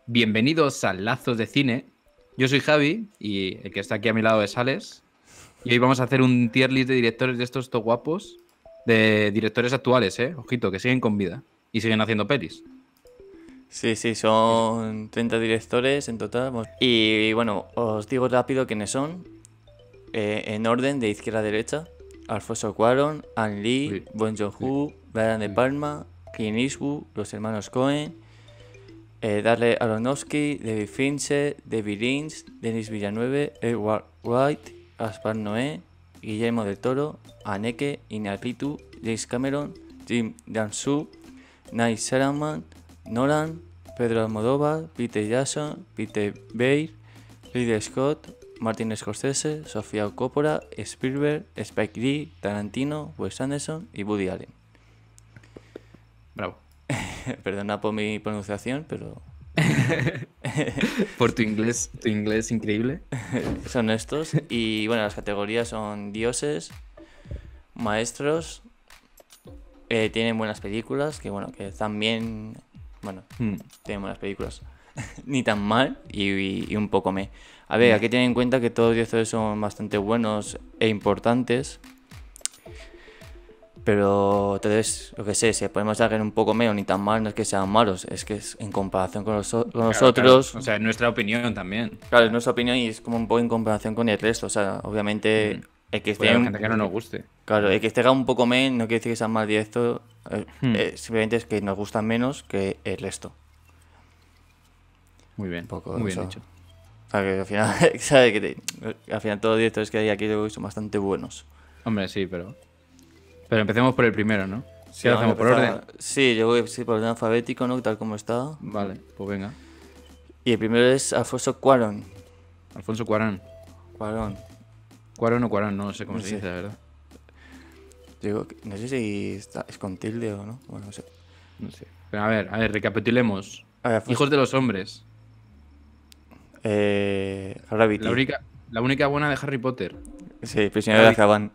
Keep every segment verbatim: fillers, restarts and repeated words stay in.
Bienvenidos a Lazos de Cine. Yo soy Javi y el que está aquí a mi lado es Alex. Y hoy vamos a hacer un tier list de directores de estos to guapos, de directores actuales, ¿eh? Ojito, que siguen con vida y siguen haciendo pelis. Sí, sí, son treinta directores en total. Y bueno, os digo rápido quiénes son. Eh, en orden, de izquierda a derecha. Alfonso Cuarón, Ang Lee, Uy, Bong uy, Joon-ho, Brian De uy. Palma, Clint Eastwood, los hermanos Coen, eh, Darren Aronofsky, David Fincher, David Lynch, Denis Villeneuve, Edward Wright, Gaspar Noé, Guillermo del Toro, Haneke, Iñárritu, James Cameron, Jim Jarmusch, Night Shyamalan, Nolan, Pedro Almodóvar, Peter Jackson, Peter Weir, Ridley Scott, Martin Scorsese, Sofía Coppola, Spielberg, Spike Lee, Tarantino, Wes Anderson y Woody Allen. Bravo. Perdona por mi pronunciación, pero Por tu inglés, tu inglés increíble. son estos. Y bueno, las categorías son dioses, maestros, eh, tienen buenas películas, que bueno, que están bien, bueno, Hmm. tienen buenas películas. Ni tan mal y, y- y un poco me. A ver, Me. hay que tener en cuenta que todos los directores son bastante buenos e importantes. Pero entonces, lo que sé, si podemos dar un poco menos ni tan mal, no es que sean malos, es que es en comparación con los, o- con los Claro, claro. otros. O sea, es nuestra opinión también. Claro, es nuestra opinión y es como un poco en comparación con el resto. O sea, obviamente, Hmm. el que Puede esté, haber un- gente que no nos guste. claro, el que esté un poco menos no quiere decir que sean mal directos, eh, Hmm. eh, simplemente es que nos gustan menos que el resto. Muy bien, Un poco muy bien eso. dicho. O sea, que al final, ¿sabes? Que te- al final todos los directores que hay aquí son bastante buenos. Hombre, sí, pero... Pero empecemos por el primero, ¿no? Sí, ¿Qué lo vamos a hacemos? ¿Por empezar- orden? Sí, yo voy sí, por orden alfabético, ¿no? Tal como está. Vale, pues venga. Y el primero es Alfonso Cuarón. Alfonso Cuarón. Cuarón. Cuarón o Cuarón, no sé cómo No se sé. dice, la verdad. Digo, que- no sé si está, es con tilde o no. Bueno, no sé. No sé. Pero a ver, a ver, recapitulemos. A ver, Alfonso- Hijos de los hombres. Eh, Gravity. La única, la única buena de Harry Potter. Sí, Prisionero de Gravity. Azkaban.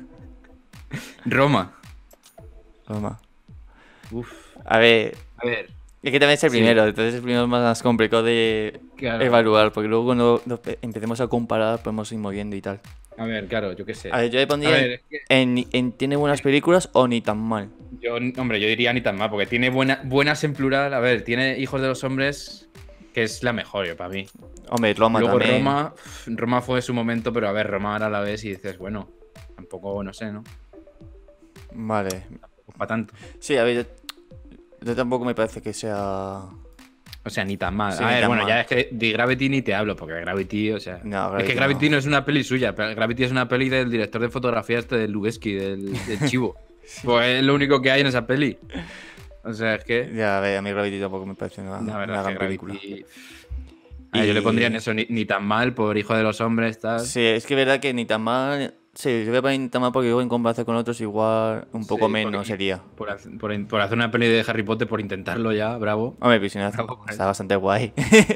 Roma. Toma. Uf. A ver, A ver. es que también es el Sí. primero, entonces el primero es más complicado de Claro. evaluar, porque luego cuando lo pe- empecemos a comparar podemos ir moviendo y tal. A ver, claro, yo qué sé. A ver, yo le A pondría ver, es que en, en tiene buenas películas o ni tan mal. yo, hombre, yo diría ni tan mal, porque tiene buena, buenas en plural. A ver, tiene Hijos de los hombres, que es la mejor, yo, para mí. Hombre, Roma Luego también. Roma, uf, Roma fue su momento, pero a ver, Roma ahora la ves y dices, bueno, tampoco, no sé, ¿no? Vale. Pues para tanto. Sí, a ver, yo, yo tampoco me parece que sea... O sea, ni tan mal. Sí, a ni ver, tan bueno, mal. ya es que de Gravity ni te hablo, porque Gravity, o sea. No, es Gravity que Gravity no. no. es una peli suya, pero Gravity es una peli del director de fotografía este de Lubeski, del, del Chivo. Pues es lo único que hay en esa peli. O sea, es que. Ya, a ver, a mí Gravity tampoco me parece una, La una verdad es gran que película. Gravity. A ver, yo le pondría en eso ni, ni tan mal por Hijo de los Hombres, tal. Sí, es que es verdad que ni tan mal... Sí, yo voy a poner ni tan mal porque luego en comparación con otros igual un poco Sí, menos porque- sería. Por, hac- por- por hacer una peli de Harry Potter, por intentarlo ya, bravo. Hombre, Prisionero de Bravo Azkaban por él. está bastante guay.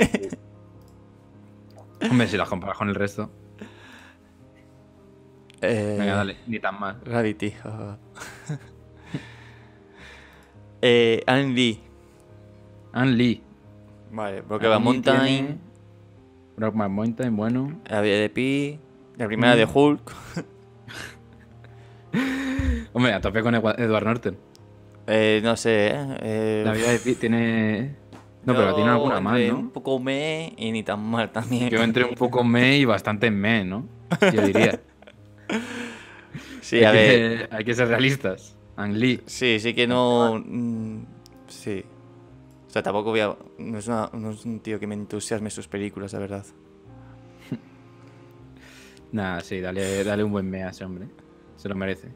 Hombre, si las comparas con el resto. Eh, Venga, dale, ni tan mal. Gravity. jaja. eh, Ang Lee. Anne Lee. Vale, Brokeback Anne Lee Mountain. tiene Brokeback Mountain, bueno. La vida de Pi. La primera de Mm. Hulk. Hombre, a tope con Edwa- Edward Norton. Eh, no sé, eh, eh, La vida de Pi tiene. No, yo pero tiene alguna más, entre ¿no? Un poco me y ni tan mal también. Yo entré un poco me y bastante me, ¿no? Yo diría. Sí, hay, a que, ver. hay que ser realistas. Ang Lee. Sí, sí que no. mm, sí. O sea, tampoco voy a. No es, una- no es un tío que me entusiasme sus películas, la verdad. Nada, sí, dale, dale un buen me a ese hombre. Se lo merece.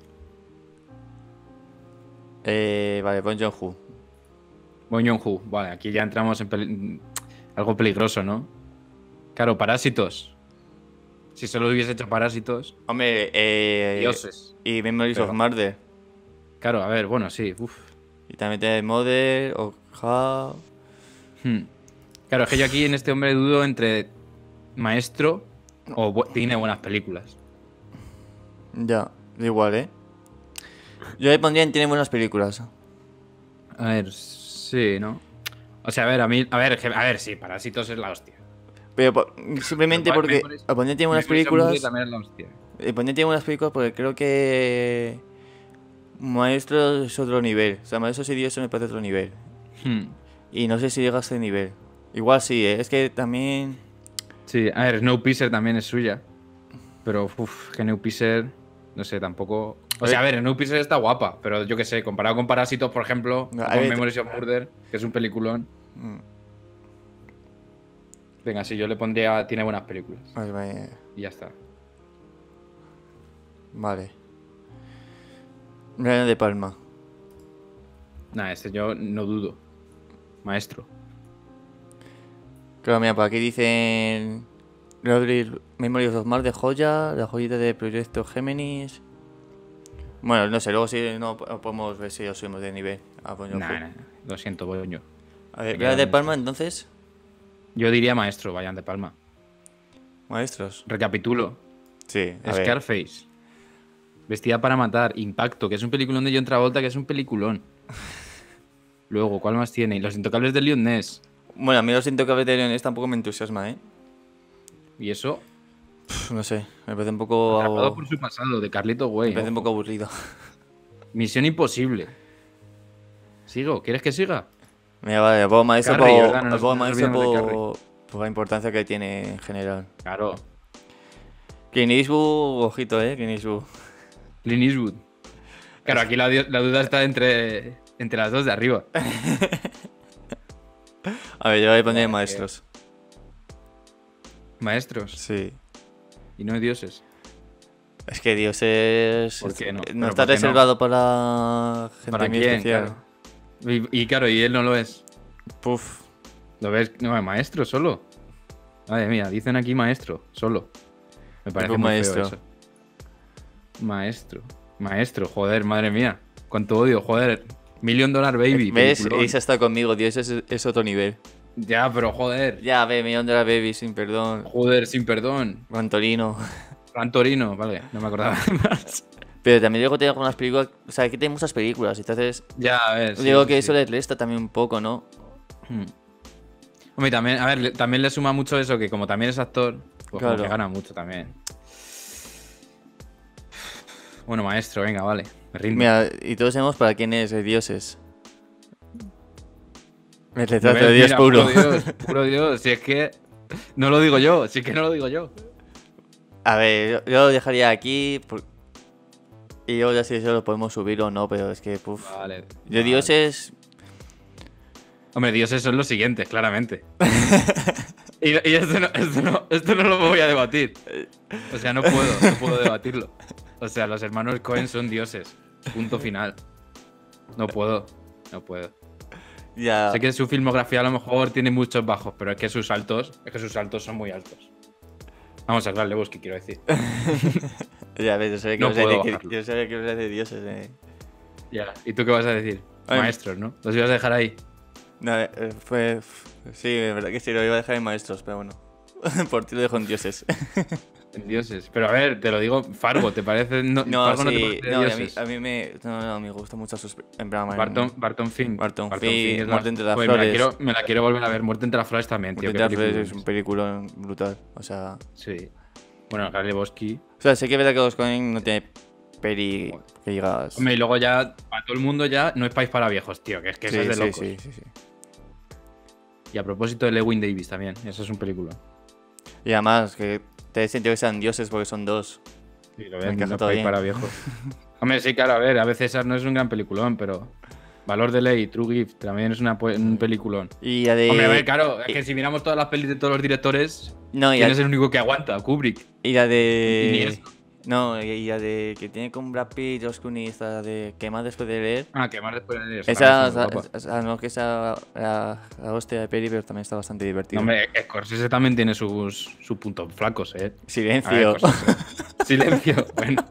Eh, vale, Bong Joon-ho. Bong Joon-ho. Vale, aquí ya entramos en peli- algo peligroso, ¿no? Claro, Parásitos. Si solo hubiese hecho Parásitos. Hombre, eh. Dioses. Y Memories Pero- of Murder. Claro, a ver, bueno, sí. Uf. Y también tiene Mother, Oja. Hmm. Claro, es que yo aquí en este hombre dudo entre maestro o bu- tiene buenas películas. Ya, da igual, ¿eh? Yo le pondría en tiene buenas películas. A ver, sí, ¿no? O sea, a ver, a mí. A ver, a ver, sí, Parásitos es la hostia. Pero por- simplemente Pero, porque Memories- Oponente tiene unas Memories of Murder películas. también es la hostia. Oponente tiene unas películas porque creo que. Maestro es otro nivel. O sea, Maestros y Dioses me parece otro nivel. Hmm. Y no sé si llega a ese nivel. Igual sí, ¿eh? Es que también. Sí, a ver, Snowpiercer también es suya. Pero, uff, que Snowpiercer. No sé, tampoco. O sea, a ver, Snowpiercer está guapa, pero yo qué sé, comparado con Parásitos, por ejemplo, No, o a con ver, Memories of Murder, que es un peliculón. Mm, Venga, sí, yo le pondría. Tiene buenas películas. vale, vale. Y ya está. Vale. Brian De Palma. Nada, este yo no dudo. Maestro. Claro, mira, por aquí dicen. Rodri Memories of Mars de Joya, la joyita de Proyecto Géminis. Bueno, no sé, luego si no podemos ver si lo subimos de nivel. Ah, pues yo Nah, fui. nah, lo siento, voy yo. A ver, Me Brian quedo De con Palma, entonces. Yo diría maestro, vayan de Palma. Maestros. Recapitulo. Sí, a ver. Scarface. Vestida para matar. Impacto, que es un peliculón de John Travolta, que es un peliculón. Luego, ¿cuál más tiene? Los Intocables de Leon Ness. Bueno, a mí lo siento que a veces Leones tampoco me entusiasma, ¿eh? Y eso, Pff, no sé, me parece un poco. atrapado por su pasado, de Carlito Me Way. parece un poco aburrido. Misión Imposible. ¿Sigo? ¿Quieres que siga? Mira, vale, el juego maestro Carrie, por, ¿verdad? No el nos- juego no nos maestro olvidemos de por, por la importancia que tiene en general. Claro. Clint Eastwood, ojito, eh, Clint Eastwood. Clint Eastwood. Claro, aquí la, la duda está entre, entre las dos de arriba. A ver, yo voy a poner Joder. maestros. Maestros. Sí. Y no dioses. Es que Dios es. ¿Por qué no? No ¿Pero está por qué no? reservado para gente ¿Para muy quién? especial. Claro. Y, y claro, y él no lo es. Puf. ¿Lo ves? No, maestro solo. Madre mía, dicen aquí maestro, solo. Me parece Tipo muy maestro. feo eso. Maestro. Maestro, joder, madre mía. Cuánto odio, joder. Million Dollar Baby. ¿Ves? peliculón. Esa está conmigo, Dios es, es otro nivel. Ya, pero joder. Ya, ve, Million Dollar Baby, sin perdón. Joder, sin perdón. Antolino. Gran Torino, vale, no me acordaba más. Pero también digo que tiene algunas películas. O sea, que tiene muchas películas. Entonces, Ya, a ver. sí, digo sí, que sí. eso les resta también un poco, ¿no? Hmm. Hombre, y también, a ver, le- también le suma mucho eso, que como también es actor, pues como Claro. que gana mucho también. Bueno, maestro, venga, vale. Me rindo. Mira, y todos sabemos para quién es el Dioses. El ¿Lo retrato ves? de Dios Mira, puro. Dios, puro Dios. Si es que no lo digo yo, si es que no lo digo yo. A ver, yo, yo lo dejaría aquí. por- Y luego ya si eso lo podemos subir o no, pero es que, puf. Vale. Yo vale. Dioses. Hombre, dioses son los siguientes, claramente. y y esto, no, esto, no, esto no lo voy a debatir. O sea, no puedo, no puedo debatirlo. O sea, los hermanos Cohen son dioses. Punto final. No puedo, no puedo. Ya. Sé que su filmografía a lo mejor tiene muchos bajos, pero es que sus saltos, es que sus saltos son muy altos. Vamos a hablar de Lebowski, quiero decir. Ya ves, yo sabía que No ibas a decir puedo que- bajarlo. yo sabía que ibas a decir Dioses, eh. Ya. ¿Y tú qué vas a decir? Ay, Maestros, ¿no? Los ibas a dejar ahí. No, eh, fue. Sí, es verdad que sí, lo iba a dejar en maestros, pero bueno. Por ti lo dejo en Dioses. En dioses. Pero a ver, te lo digo, Fargo, ¿te parece? No, No, Fargo no te sí, parece de no, y a mí, dioses. a mí me. No, no, me gusta mucho sus. En plan, Barton, Barton Fink. Barton Fink, es la- Muerte entre las Joder, me la, Flores. quiero, me la quiero volver a ver. Muerte entre las flores también, tío. Porque qué Dark Flores película es un es. película brutal. O sea. Sí. Bueno, Gary Lebowski. O sea, sé que es verdad que los Cohen no tiene peli que digas. Hombre, y luego ya, para todo el mundo ya, no es país para viejos, tío. Que es que sí, eso es de sí, locos. sí, sí, sí. Y a propósito de Lewin Davis también. Eso es un película. Y además, que te sentido que sean dioses porque son dos. Sí, lo Me ven, encaja no es todo país bien. para viejos. Hombre, sí, claro, a ver, a veces no es un gran peliculón, pero. Valor de Ley, True Gift, también es una, pu- un peliculón. Y la de. Hombre, a ver, claro, es que si miramos todas las pelis de todos los directores, No, y ¿quién la, es el único que aguanta? Kubrick. y la Y ni de. eso. No, y la de. Que tiene con Brad Pitt, George Clooney, esta leer que más después de leer. Ah, que más después de eso. Esa, también está esa, muy guapa. esa- no que esa la, la hostia de peli, pero también está bastante divertida. No, hombre, Scorsese también tiene sus, sus puntos flacos, eh. A ver, Silencio. Scorsese. Silencio. Bueno,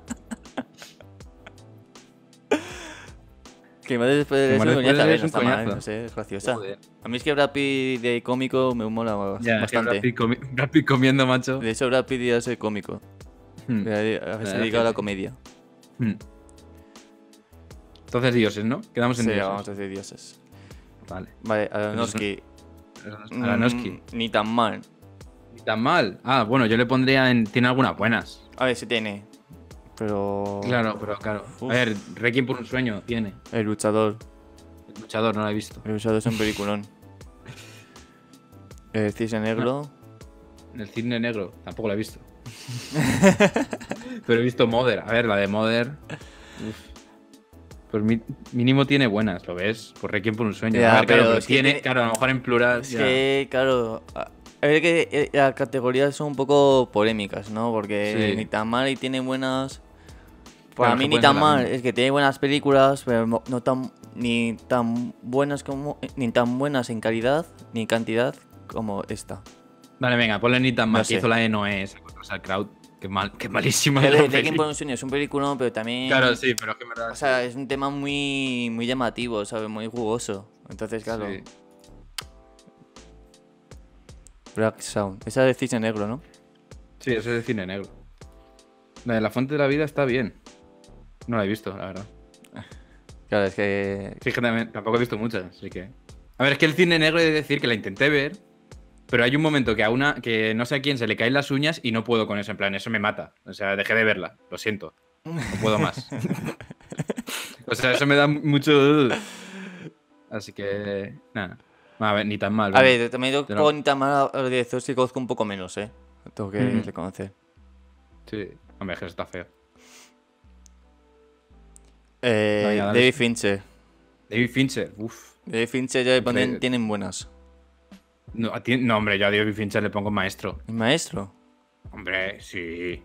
Que más después de Que leer más es un después de coñazo, a leer ver, es no un está mal, coñazo. no sé, es graciosa. joder. A mí es que Brad Pitt de cómico me mola Ya, es que bastante. Brad Pitt, comi- Brad Pitt comiendo, macho. De hecho, Brad Pitt ya es el cómico. Hmm. A veces verdad se que dedica a la sí. comedia. Hmm. Entonces, dioses, ¿no? Quedamos en Sí, dioses. vamos a decir dioses. Vale. Vale, Aronofsky. Aronofsky. Mm, ni tan mal. Ni tan mal. Ah, bueno, yo le pondría en. Tiene algunas buenas. A ver, sí tiene. Pero. Claro, pero claro. Uf. A ver, Requiem por un sueño tiene. El luchador. El luchador no lo he visto. El luchador es un peliculón. El cisne negro. En el cine negro, tampoco lo he visto. Pero he visto Mother. A ver, la de Mother. Uf. Pues mi- mínimo tiene buenas, ¿lo ves? Por Requiem por un sueño. Ya, a ver, claro, pero pero es que tiene, tiene- claro, a lo mejor en plural. Es ya. que, claro. A a ver que eh, las categorías son un poco polémicas, ¿no? Porque Sí. ni tan mal y tiene buenas. Claro, Para es mí que ni pueden ser tan la mal, misma. es que tiene buenas películas, pero no no tan ni tan buenas como ni tan buenas en calidad ni en cantidad como esta. Vale, venga, ponle ni tan mal. No Que sé. hizo la de Noé, esa contra el crowd. Qué, mal, qué malísima El es la de Requiem peli. por un sueño es un peliculón, pero también Claro, sí, pero es que en verdad. o sea, es un tema muy muy llamativo, ¿sabes? Muy jugoso. Entonces, claro, Sí. Black Sound. Esa de Cisne Negro, ¿no? Sí, eso es de cine negro. La de la fuente de la vida está bien. No la he visto, la verdad. Claro, es que Sí, que también- tampoco he visto muchas, así que. A ver, es que el cine negro he de decir que la intenté ver, pero hay un momento que a una, que no sé a quién se le caen las uñas y no puedo con eso, en plan, eso me mata. O sea, dejé de verla, lo siento. No puedo más. O sea, eso me da mucho. Así que. Nada. A ver, ni tan mal. a venga. ver, también yo Te lo- con Tamara a los directores sí conozco un poco menos, ¿eh? Tengo que Ujú. reconocer. Sí, hombre, es que está feo. Eh, Venga, dale. David Fincher. David Fincher, uff. David Fincher ya le ponen, Hombre. tienen buenas. No, a ti- no, hombre, yo a David Fincher le pongo maestro. ¿El maestro? Hombre, sí.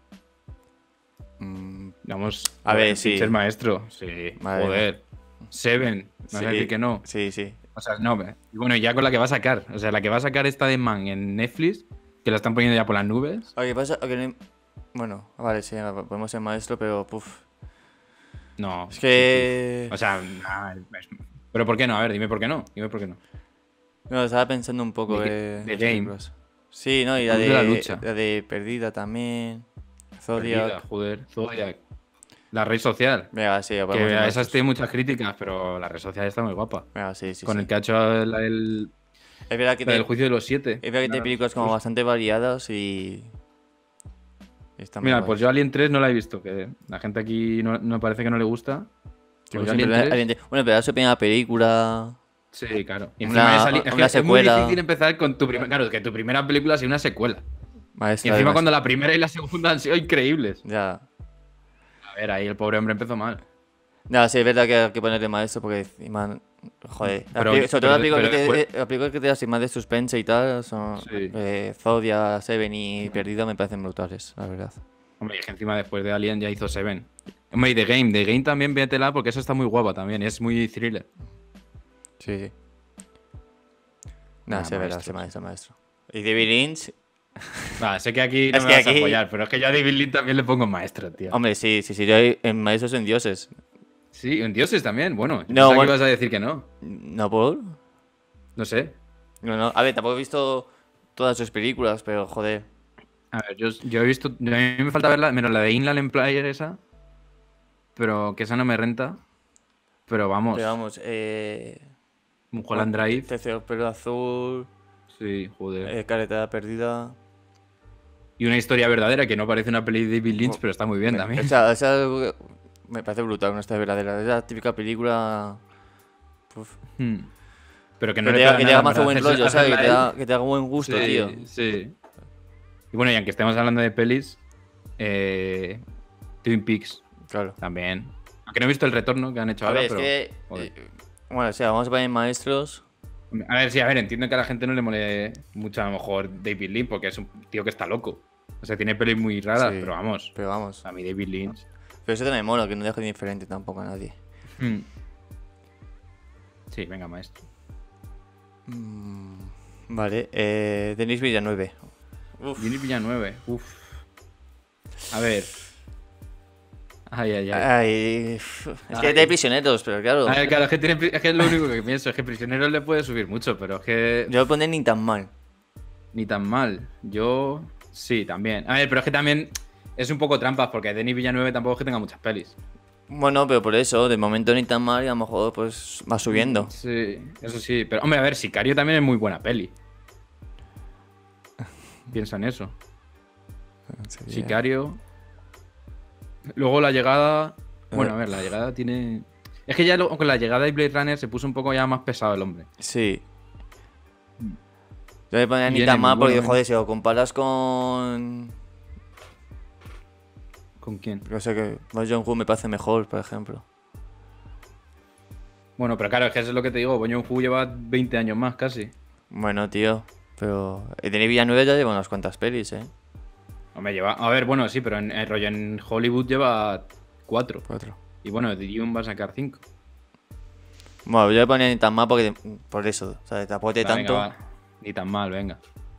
Mm, Vamos. A ver, David sí. Fincher maestro. Sí, Madre joder. Seven. No sí, vas a decir que no. Sí, sí. O sea, no. ve. Y bueno, ya con la que va a sacar. O sea, la que va a sacar esta de Man en Netflix, que la están poniendo ya por las nubes. Lo que pasa es que no- bueno, vale, sí, podemos ser maestro, pero puf. No. Es que. O sea, nah, es- pero ¿por qué no? A ver, dime por qué no. Dime por qué no. No, estaba pensando un poco The- de. The las Game. películas. Sí, no, y la Club de, de la lucha. la de Perdida también. Zodiac. Perdida, joder. Zodiac. La red social. Venga, sí, ya Que podemos ser a maestros. esas tiene muchas críticas, pero la red social está muy guapa. Venga, sí, sí. Con sí. el que ha hecho el, el, Es verdad que la del te- juicio de los siete. es verdad que tiene Nada, películas como pues- bastante variadas y. y están muy Mira, guays. pues yo Alien tres no la he visto, que la gente aquí no, no parece que no le gusta. Yo Pues yo siempre- Alien tres, Alien tres- Bueno, pero es su primera película. sí, claro. Y Una- encima es, Ali- es que una es muy secuela. difícil empezar con tu primera. Claro, que tu primera película sea una secuela. Y Maestra. encima de cuando la primera y la segunda han sido increíbles. Ya. A ver, ahí el pobre hombre empezó mal. Ya, sí, es verdad que hay que ponerle maestro porque encima. Joder. las Pero- peli- sobre todo las pero- películas que pero te- después- las películas que te das más de suspense y tal son. Sí. eh, Zodiac, Seven y Perdida me parecen brutales, la verdad. Hombre, y es que encima después de Alien ya hizo Seven. Hombre, y The Game. The Game también véatela porque eso está muy guapa también. Es muy thriller. Sí, sí. Nada, Nah, sí, es verdad, maestros. sí, maestro, maestro. Y David Lynch, Vale, sé que aquí no Es me que vas a aquí- apoyar, pero es que yo a David Lynch también le pongo maestro, tío. hombre, sí, sí, sí, yo hay- en maestros en dioses. Sí, en Dioses también. Bueno, No, no, bueno. que ibas a decir que no. No por. No sé. No, no. A ver, tampoco he visto todas sus películas, pero joder. A ver, yo, yo he visto. A mí me falta verla, menos la de Inland Empire esa. Pero que esa no me renta. Pero vamos, Pero vamos, eh. Mulholland Drive. Tercer pelo azul, Sí, joder. eh, Carretera perdida. Y una historia verdadera que no parece una peli de David Lynch, Oh, pero está muy bien Me- también. O sea, esa me parece brutal, una historia verdadera. Es la típica película. Uf. Hmm. Pero que Que no te, le haga- pega que te nada haga más para buen hacerse- rollo, ¿sabes? Que te, hacerla haga, que te haga buen gusto, sí, tío. Sí. Y bueno, y aunque estemos hablando de pelis, eh, Twin Peaks Claro. también. Aunque no he visto el retorno que han hecho A ahora, ver, es pero. que. joder. eh, bueno, o sea, vamos a poner maestros. A ver, sí, a ver, entiendo que a la gente no le mole mucho a lo mejor David Lynch, porque es un tío que está loco. O sea, tiene pelis muy raras, Sí. pero vamos. Pero vamos. A mí David Lynch. Pero eso también mola, que no deje indiferente tampoco a nadie. Hmm. Sí, venga, maestro. Mm, vale, eh, Denis Villeneuve. Uf. Denis Villeneuve, uff. A ver. Ay, ay, ay. Ay, uf, es que Ay. hay prisioneros, pero claro. A ver, claro, es que, tiene, es que es lo único que pienso, es que Prisionero le puede subir mucho, pero es que Yo voy a poner ni tan mal. ni tan mal. Yo sí, también. A ver, pero es que también es un poco trampas, porque Denis Villeneuve tampoco es que tenga muchas pelis. Bueno, pero por eso, de momento ni tan mal y a lo mejor pues va subiendo. Sí, eso sí. Pero, hombre, a ver, Sicario también es muy buena peli. Piensa en eso. Sería- Sicario. Luego la llegada. Bueno, a ver, la llegada tiene. Es que ya lo- con la llegada de Blade Runner se puso un poco ya más pesado el hombre. Sí. Yo me ponía ni Viene tan muy mal porque, bueno, joder, si lo comparas con... ¿Con quién? No sé qué. John Woo me parece mejor, por ejemplo. Bueno, pero claro, es que eso es lo que te digo. Bong Joon-ho lleva veinte años más casi. Bueno, tío. Pero... Denis Villeneuve ya lleva unas cuantas pelis, ¿eh? Hombre, lleva. A ver, bueno, sí, pero en, en rollo en Hollywood lleva cuatro. Cuatro. Y bueno, The Dune va a sacar cinco. Bueno, yo le ponía ni tan mal porque... Por eso, o sea, te apote Va, tanto. venga, va. Ni tan mal, venga.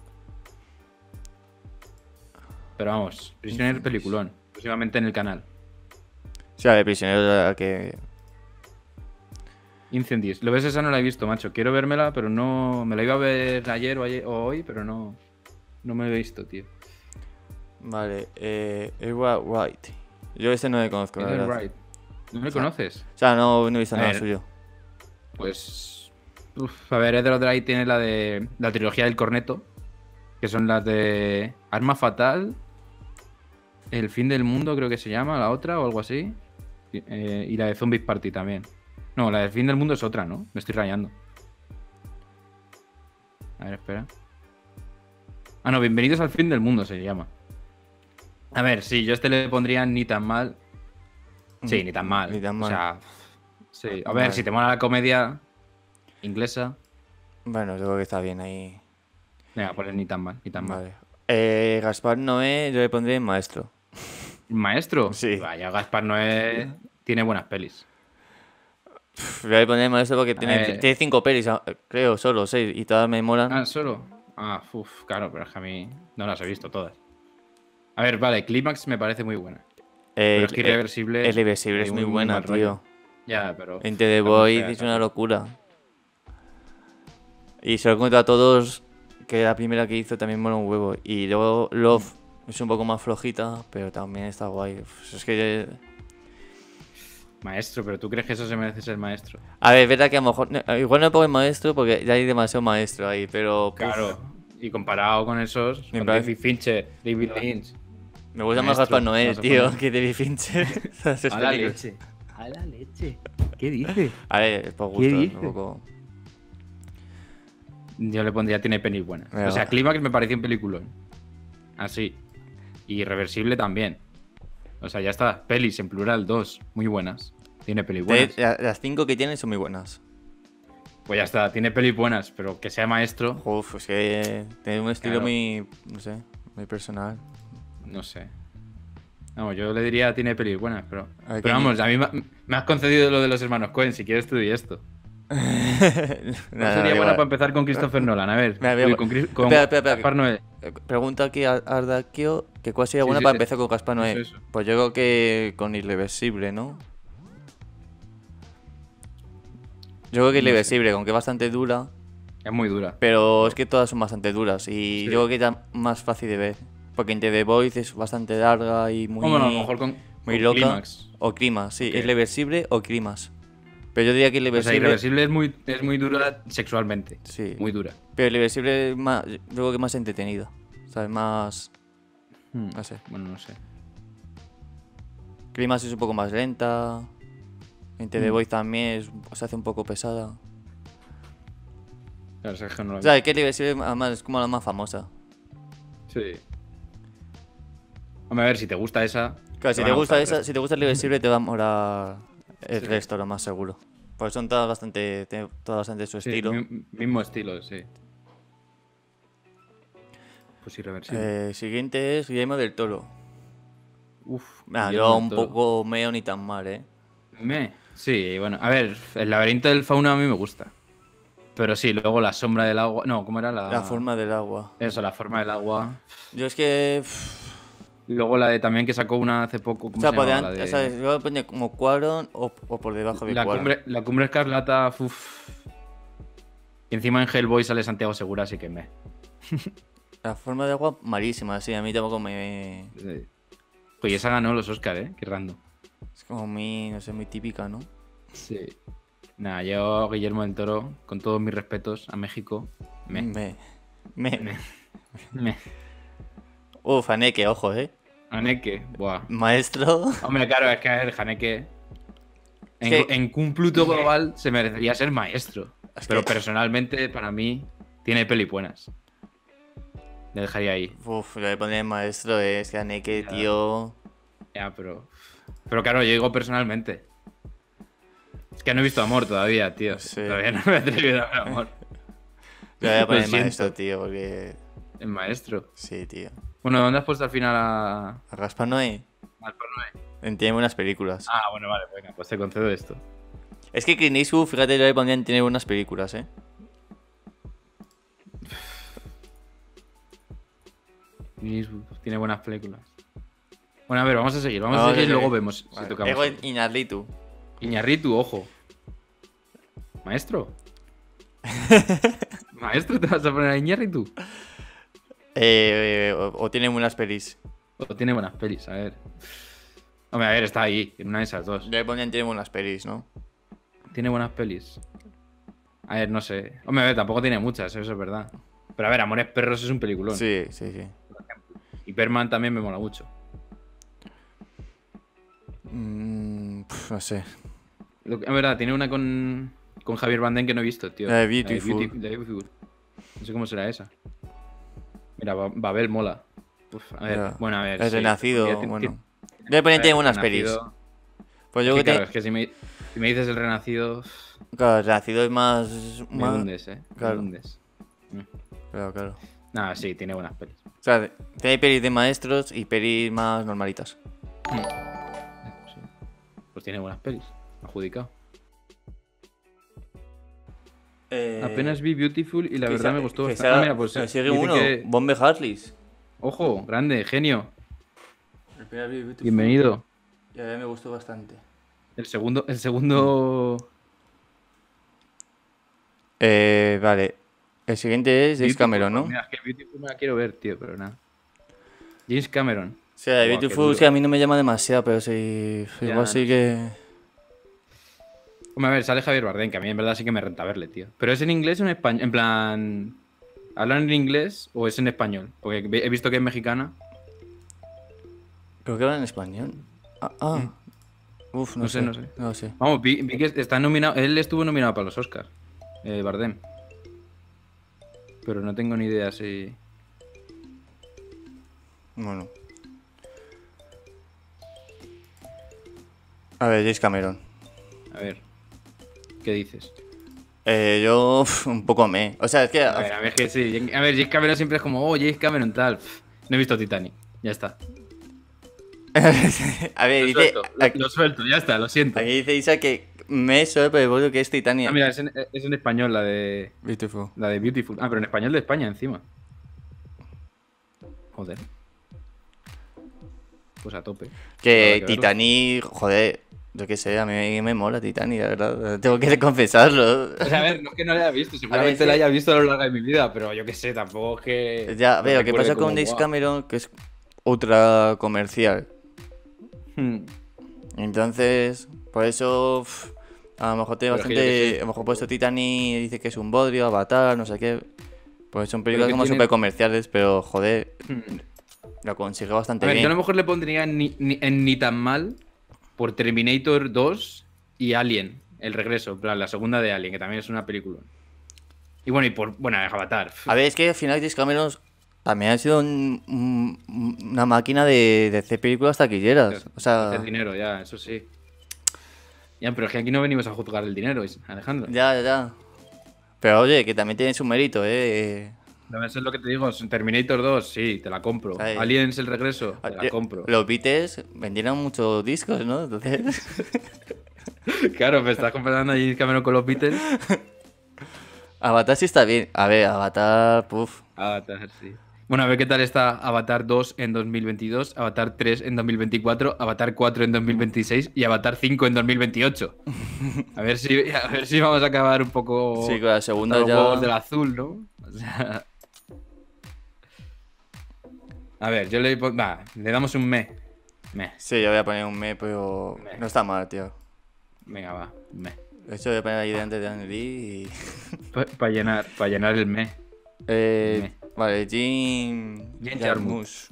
Pero vamos, Prisoner peliculón. Próximamente en el canal. O sea, de prisionero que... Incendies. Lo ves, esa no la he visto, macho. Quiero vérmela, pero no. Me la iba a ver ayer o, ayer, o hoy, pero no. No me lo he visto, tío. Vale, eh... Edward Wright. Yo este no le conozco, la Edgar verdad. Wright. ¿No le O sea, conoces? O sea, no, no he visto A nada ver. suyo. Pues. Uf, a ver, Edgar Wright tiene la de. La trilogía del corneto. Que son las de. Arma Fatal. El fin del mundo, creo que se llama, la otra, o algo así. Y, eh, y la de Zombies Party también. No, la del fin del mundo es otra, ¿no? Me estoy rayando. A ver, espera. Ah, no, Bienvenidos al fin del mundo se llama. A ver, sí, yo a este le pondría ni tan mal. Sí, ni tan mal. Ni tan mal. O sea, sí. A Vale. ver, si te mola la comedia inglesa, Bueno, yo creo que está bien ahí. venga, ponle ni tan mal, ni tan mal. Vale. Eh, Gaspar Noé, yo le pondré maestro. Maestro. Sí. Vaya, Gaspar Noé tiene buenas pelis. Pff, Yo le pondré maestro porque tiene, Eh. tiene cinco pelis, ah, creo, solo seis, y todas me molan. Ah, solo. Ah, uff, claro, pero es que a mí no las he visto todas. A ver, vale, Clímax me parece muy buena. Eh, Pero es que eh, Irreversible. El Irreversible hay es muy un buena, mal tío. rollo. Ya, pero. Entre The está muy Void fea es esa una peli. locura. Y se lo cuento a todos que la primera que hizo también mola un huevo. Y luego Love es un poco más flojita, pero también está guay. Uf, es que... Maestro, pero ¿tú crees que eso se merece ser maestro? A ver, es verdad que a lo mejor... no, igual no pongo maestro porque ya hay demasiado maestro ahí, pero... uf, Claro. Y comparado con esos, Me con parece- David Fincher, David Lynch. Me gusta más Maestro, Gaspar Noé, vas a tío, poner. que David Fincher. Esas A la películas. leche. A la leche. ¿Qué dices? A ver, es por ¿Qué gusto, dices? un poco... Yo le pondría tiene pelis buenas. Venga, O sea, va. Clímax me pareció un peliculón. Así. Y Irreversible también. O sea, ya está. Pelis en plural, dos. Muy buenas. Tiene pelis buenas. Te- la- Las cinco que tiene son muy buenas. Pues ya está. Tiene pelis buenas, pero que sea maestro, Uf, es que tiene un estilo Claro. muy... No sé, muy personal. no sé. Vamos, yo le diría tiene pelis buenas, pero. A ver, Pero ¿quién- vamos, a mí me, me has concedido lo de los hermanos Cohen. Si quieres, tú di esto. Nada, ¿Cuál nada, sería buena igual. para empezar con Christopher Nolan? A ver. Mira, mira, uy, con, Chris- con espera, espera, espera, Gaspar Noé. Eh, Pregunta aquí a Ardakio que cuál sería Sí, buena sí, para sí. empezar con Gaspar Noé. Eso, eso. Pues yo creo que con Irreversible, ¿no? Yo creo que Irreversible, aunque es bastante dura, Es muy dura. pero es que todas son bastante duras y Sí. yo creo que es más fácil de ver. Porque entre The Voice es bastante larga y muy, Bueno, a lo mejor con, muy con loca. Clímax. O Climax, sí, Ok. Irreversible o Climax. Pero yo diría que O sea, Irreversible... Irreversible es muy, es muy dura sexualmente. Sí. Muy dura. Pero Irreversible es más, yo creo que es más entretenida. O sea, es más... Hmm. No sé. Bueno, no sé. Climax es un poco más lenta. Entre The Mm. Voice también es- se hace un poco pesada. Claro, es que no lo O sea, es que Irreversible además es como la más famosa. Sí. Hombre, a ver, si te gusta esa. Claro, si van te a gusta gustar el esa, resto. si te gusta Irreversible te va a molar el Sí. resto, lo más seguro. Porque son todas bastante, tienen todas bastante su Sí, estilo. mi- mismo estilo, sí. Pues irreversible. Eh, siguiente es Guillermo del Toro. Uf, Nah, Guillermo yo del un Toro. poco meo ni tan mal, ¿eh? Me. Sí, bueno, a ver, el laberinto del fauno a mí me gusta. Pero sí, luego la sombra del agua. No, ¿cómo era la. La forma del agua. Eso, la forma del agua. Yo es que... pff, Luego la de también que sacó una hace poco. ¿Cómo o sea, se por llamaba? delante, La o de- sea, yo ponía como Cuaron o, o por debajo de la, Cuaron. cumbre, la cumbre escarlata. Uf. Y encima en Hellboy sale Santiago Segura, así que me. La forma de agua malísima, sí, a mí tampoco me... Sí. Pues esa ganó los Oscar, ¿eh? Qué random. Es como muy, no sé, muy típica, ¿no? Sí. Nada, yo, Guillermo del Toro, con todos mis respetos a México, me. Me. Me. Me. me. Uf, Haneke, ojo, ¿eh? Haneke, buah. Maestro. Hombre, claro, es que a ver, Haneke. En, que- en un Pluto global se merecería ser maestro. Es Pero que- personalmente, para mí, tiene peli buenas. Le dejaría ahí. Uf, le pondré maestro, eh. Es que Haneke, Ya. tío. Ya, pero. Pero claro, yo digo personalmente. Es que no he visto Amor todavía, tío. Sí. Todavía no me he atrevido a ver Amor. Le voy a Lo poner siento. maestro, tío, porque. El maestro. Sí, tío. Bueno, ¿dónde has puesto al final a. A Gaspar Noé. al Pornoe? Tiene buenas películas. Ah, bueno, vale, venga, pues te concedo esto. Es que Clint Eastwood, fíjate, yo le pondría en tiene buenas películas, ¿eh? Tiene buenas películas. Bueno, a ver, vamos a seguir. Vamos, Vamos a seguir y a luego seguir. vemos si Vale. tocamos. Ego algo. Iñárritu. Iñárritu, ojo. Maestro. Maestro, ¿te vas a poner a Iñárritu? Eh, o, o tiene buenas pelis. O tiene buenas pelis, a ver. Hombre, a ver, está ahí, en una de esas dos. Yo le pondría en tiene buenas pelis, ¿no? Tiene buenas pelis. A ver, no sé. Hombre, a ver, tampoco tiene muchas, eso es verdad. Pero a ver, Amores Perros es un peliculón. Sí, sí, sí. Y Perman también me mola mucho. Mm, pf, no sé. Lo que- Es verdad, tiene una con, con Javier Bardem que no he visto, tío. La de Beautiful. Beauty- la de Beautiful. No sé cómo será esa. Mira, Ba- Babel mola. Uf, a ver, Ya. bueno, a ver. El sí. Renacido, Tiene- tiene- bueno. Yo le pondría en a tiene ver, buenas Renacido- pelis. Pues yo Sí, que claro, te... es que si me, si me dices el Renacido, Claro, el Renacido es más... me más... hundes, eh. claro. Me hundes. Claro, claro. Nada, sí, tiene buenas pelis. O sea, tiene pelis de maestros y pelis más normalitas. Sí. Pues tiene buenas pelis. Adjudicado. Eh, Apenas vi Beautiful y la que verdad sa- me gustó que bastante. sa- Ah, mira, pues que sigue dice uno, que- Bombe Hartleys. Ojo, grande, genio. Bienvenido. Y a mí me gustó bastante. El segundo, el segundo. Eh, vale. El siguiente es James Beautiful, Cameron, ¿no? pues mira, es que Beautiful me la quiero ver, tío, pero nada. James Cameron. O sea, Buah, qué Beautiful duro. sí, a mí no me llama demasiado, pero sí. Ya, Igual sí que. Hombre, a ver, sale Javier Bardem, que a mí en verdad sí que me renta verle, tío. ¿Pero es en inglés o en español? En plan. ¿Hablan en inglés o es en español? Porque he visto que es mexicana. Creo que habla en español. Ah, ah. Uf, no, No sé, sé, no sé. No sé. Vamos, vi, vi que está nominado. Él estuvo nominado para los Oscars. Eh, Bardem. Pero no tengo ni idea si. Bueno. A ver, James Cameron. A ver. ¿Qué dices? Eh, yo uf, un poco me. O sea, es que. A ver, a ver, que sí. A ver, James Cameron siempre es como, oh, James Cameron tal. Pff, no he visto Titanic. Ya está. a ver, Lo dice. suelto, lo, Aquí, lo suelto, ya está, lo siento. aquí dice Isa que me solo, pero bueno, que es Titania. Ah, mira, es en, es en español la de. Beautiful. La de Beautiful. Ah, pero en español de España encima. Joder. Pues a tope. Que Habrá que verlo. Titanic, joder, yo qué sé, a mí me mola Titanic, la verdad. Tengo que confesarlo. O sea, a ver, no es que no la haya visto, A seguramente ver, la sí. haya visto a lo largo de mi vida, pero yo qué sé, tampoco es que. Ya, a ver, lo que recuerde pasa con como, James "Buah". Cameron, que es ultra comercial. Hmm. Entonces, por eso, uf, a lo mejor tiene Pero es que yo bastante. qué sé. A lo mejor puesto Titanic dice que es un bodrio, Avatar, no sé qué. Pues son películas que como tiene- súper comerciales, pero joder, Hmm. lo consigue bastante A ver, yo a lo bien. mejor le pondría ni, ni- en ni tan mal por Terminator dos y Alien, el regreso, en plan, la segunda de Alien, que también es una película. Y bueno, y por. Bueno, Avatar. A ver, es que al final James Cameron también ha sido un- un- una máquina de, de hacer películas taquilleras. O sea, Hacer dinero, ya, eso sí. Ya, pero es que aquí no venimos a juzgar el dinero, Alejandro. ya, ya, ya. Pero oye, que también tiene su mérito, ¿eh? No, eso es lo que te digo. Terminator dos, sí, te la compro. Ay. Aliens, el regreso, te la Eh, compro. Los Beatles vendieron muchos discos, ¿no? Entonces, Claro, me estás comparando a James Cameron con los Beatles. Avatar sí está bien. A ver, Avatar, puf. Avatar, sí. Bueno, a ver qué tal está Avatar dos en dos mil veintidós, Avatar tres en dos mil veinticuatro, Avatar cuatro en dos mil veintiséis y Avatar cinco en dos mil veintiocho. A ver si, a ver si vamos a acabar un poco Sí, con la segunda los ya. huevos del azul, ¿no? O sea... A ver, yo le, pon- va, le damos un me. Me. Sí, yo voy a poner un me, pero Me. no está mal, tío. Venga, va. Me. De hecho, voy a poner ahí delante de Andy y... Para llenar, para llenar el me. Eh, vale, Jim... Jim Jarmusch.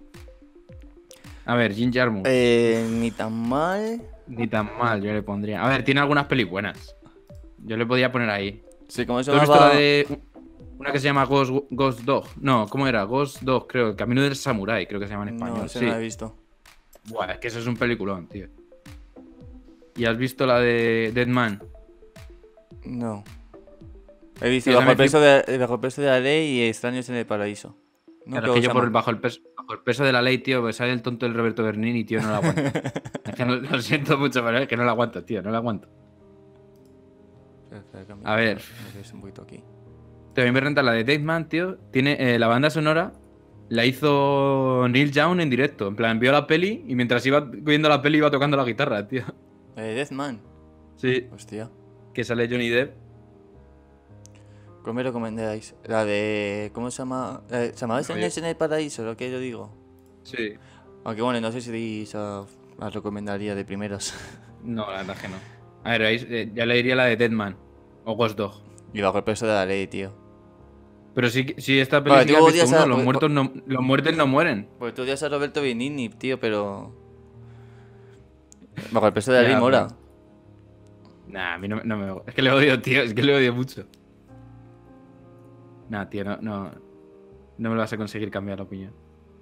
A ver, Jim Jarmusch. Eh, ni tan mal. Ni tan mal, yo le pondría. A ver, tiene algunas pelis buenas. Yo le podía poner ahí. Sí, ¿cómo se ¿Tú has visto la llamaba? de una que se llama Ghost, Ghost Dog? No, ¿cómo era? Ghost Dog, creo. El Camino del Samurái, creo que se llama en español. No, ese sí. no lo he visto. Buah, es que eso es un peliculón, tío. ¿Y has visto la de Dead Man? No. He visto Sí, esa bajo el, me peso de, bajo el peso de la ley y Extraños en el paraíso. No, Claro, creo es que se yo por llama. el, bajo, el peso, bajo el peso de la ley, tío, pues sale el tonto del Roberto Bernini, tío, no lo aguanto. Es que no- lo siento mucho, pero es que no lo aguanto, tío, no lo aguanto. Espera, espera, cambio- A ver. me quedo un poquito aquí. Te voy a rentar la de Dead Man, tío. Tiene eh, la banda sonora, la hizo Neil Young en directo. En plan, vio la peli y mientras iba viendo la peli iba tocando la guitarra, tío. Eh, Deathman. Sí, Hostia. que sale Johnny Depp. ¿Cómo me recomendáis? La de... ¿Cómo se llama? Eh, ¿Se llama Extraños en el paraíso? Lo que yo digo. Sí. Aunque bueno, no sé si esa la recomendaría de primeros. No, la verdad que no. A ver, ahí, eh, ya le diría la de Dead Man o Ghost Dog. Y bajo el peso de la ley, tío. Pero sí, que- sí esta peli Vale, sí que tú has visto odias a- uno, los pues- muertos no, los muertos no mueren. Porque tú odias a Roberto Benigni, tío, pero... Bajo el peso de la Ya, ley mola. pero- Nah, a mí no, me- no me... Es que le odio, tío, es que le odio mucho. Nah, tío, no, no... No me lo vas a conseguir cambiar la opinión.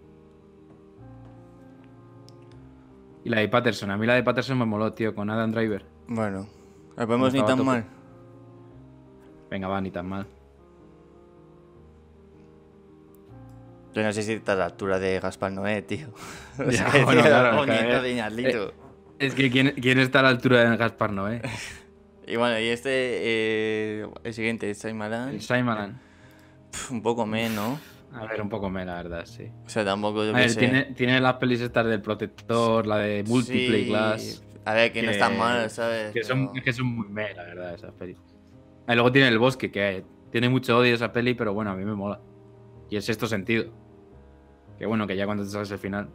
Y la de Patterson, a mí la de Patterson me moló, tío, con Adam Driver. Bueno, la podemos ni estaba a tan tope. mal. Venga, va, ni tan mal. Yo no sé si está a la altura de Gaspar Noé, tío. O Ya, sea, bueno, tío, claro, bonito, claro. Viñalito. Es que ¿quién, quién está a la altura de Gaspar Noé? Y bueno, y este, eh, el siguiente, Shyamalan, El Shyamalan. pf, un poco menos. A ver, un poco me, la verdad, sí. O sea, tampoco yo A qué ver, sé. tiene, tiene las pelis estas del Protector, la de Multiple Sí, Glass. A ver, que, no que- están mal, ¿sabes? Que son, Pero- es que son muy me, la verdad, esas pelis. Y luego tiene El Bosque, que tiene mucho odio esa peli, pero bueno, a mí me mola. Y el Sexto Sentido. Que bueno, que ya cuando te sabes el final.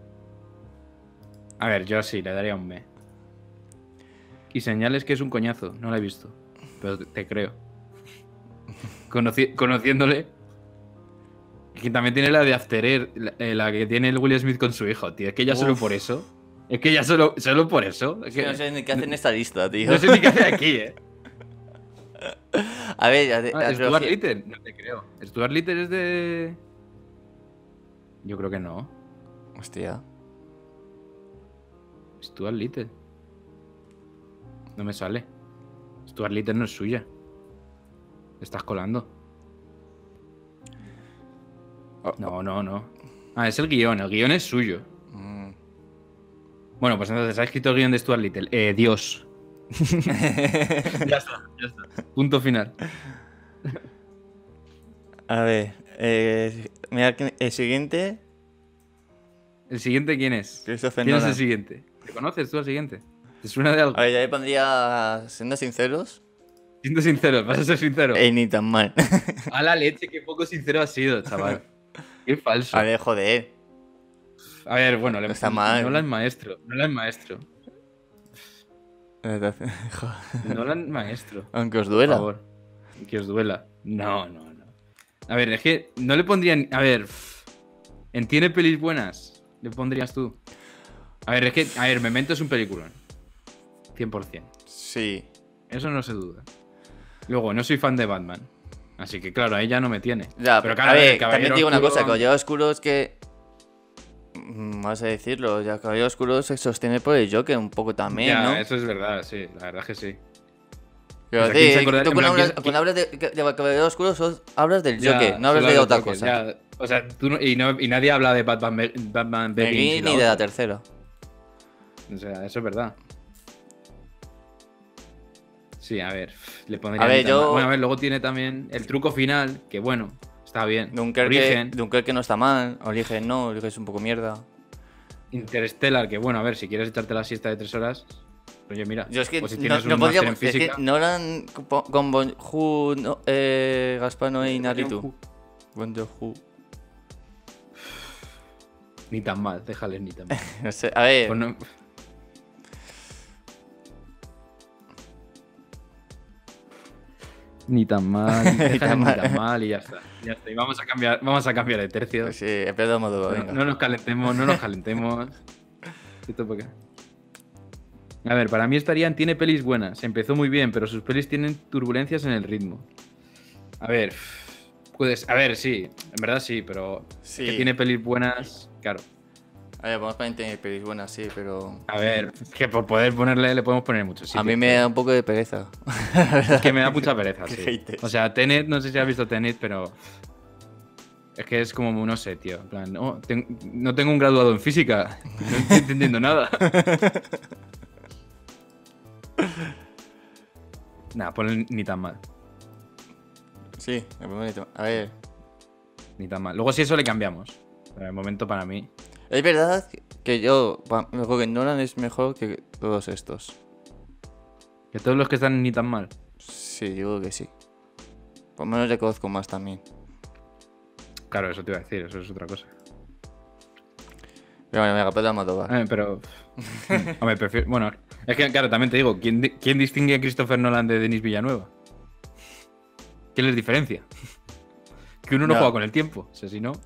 A ver, yo sí, le daría un me. Y señales que es un coñazo, no la he visto. Pero te, te creo. Conoci- conociéndole. Y también tiene la de After Earth, la, eh, la que tiene el Will Smith con su hijo, tío. Es que ya solo Uf. por eso. Es que ya solo, solo por eso. Es Es que que no sé ni qué hacen en esta lista, tío. no sé ni qué hace aquí, eh. A ver, la de- Ah, la Stuart trilogía- Little, no te creo. Stuart Little es de. Yo creo que no. Hostia. Stuart Little. No me sale. Stuart Little no es suya. Te estás colando. Oh, No, no, no. Ah, es el guión. El guión es suyo. mm. Bueno, pues entonces ha escrito el guión de Stuart Little. Eh, Dios. Ya está, ya está. Punto final. A ver, eh, mira que el siguiente, ¿El siguiente quién es? Christopher ¿Quién es Nolan. el siguiente? ¿Te conoces tú al siguiente? ¿Te suena de algo? A ver, ya le pondría, siendo sinceros, Siendo sincero, vas a ser sincero. eh, ni tan mal. A la leche, qué poco sincero has sido, chaval. Qué falso. A ver, joder. A ver, bueno, le, No está mal. Nolan maestro. Nolan maestro. Joder. Nolan maestro. Aunque os Por duela. favor. Que os duela. No, no, no. A ver, es que no le pondrían. A ver. pff, ¿En tiene pelis buenas? ¿Le pondrías tú? A ver, es que. A ver, Memento es un peliculón. cien por cien. Sí. Eso no se duda. Luego, no soy fan de Batman. Así que claro, ahí ya no me tiene. Ya, Pero pero claro, a el ver, Caballero también te digo una Oscuro- cosa, Caballero Oscuro es que... mm, Vas a decirlo, ya Caballero Oscuro se sostiene por el Joker un poco también, Ya, ¿no? eso es verdad, sí. La verdad es que sí. Pero O sea, ¿quién se sí, acorda- tú en cuando plan, hablas, ¿quién- cuando hablas de, de Caballero Oscuro sos- hablas del Ya, Joker, no hablas solo de hablo otra Joker, cosa. ya. O sea, tú no- y, no- y nadie habla de Batman, Be- Batman Ni Begins y aquí la ni de la otra. tercera. O sea, eso es verdad. Sí, a ver, le pondría. A ver, ni tan yo- mal. Bueno, a ver, luego tiene también el truco final, que bueno, está bien. Dunkerque, Origen, Dunkerque no está mal, Origen no, Origen es un poco mierda. Interstellar, que bueno, a ver, si quieres echarte la siesta de tres horas, oye, mira. Yo es que o si no, tienes no un máster en podríamos, es que física. Nolan con, con Bon Joon, no, eh, Gaspar Noé y Naritu. Bon Joon. Ni tan mal, déjales ni tan mal. No sé, a ver. Pues no- Ni tan mal, déjales tan ni mal. tan mal y ya está. Ya está. Y vamos a cambiar, vamos a cambiar de tercio. Sí, empezó modo, No, venga. no nos calentemos, no nos calentemos. Esto por qué. A ver, para mí estarían, tiene pelis buenas. Empezó muy bien, pero sus pelis tienen turbulencias en el ritmo. A ver, puedes, a ver, sí, en verdad sí, pero Sí. que tiene pelis buenas, claro. A ver, vamos a tener pelis buenas, sí, pero. A ver, es que por poder ponerle le podemos poner muchos. a mí me da un poco de pereza. Es que me da mucha pereza, Qué sí. haters. O sea, Tenet, no sé si has visto Tenet, pero es que es como, no sé, tío. En plan, no, ten- no tengo un graduado en física, no estoy entendiendo nada. Nada, ponle ni tan mal, Sí, el primerito. A ver. ni tan mal. Luego si eso le cambiamos. Pero de momento para mí. Es verdad que yo. pa- Me creo que Nolan es mejor que todos estos. Que todos los que están ni tan mal. Sí, digo que sí. Por lo menos le conozco más también. Claro, eso te iba a decir, eso es otra cosa. Pero bueno, venga, pues vamos a tocar. Eh, pero. Hombre, prefiero. Bueno, es que, claro, también te digo, ¿quién, di- quién distingue a Christopher Nolan de Denis Villanueva? ¿Qué les diferencia? Que uno no, No. juega con el tiempo. O sea, si no.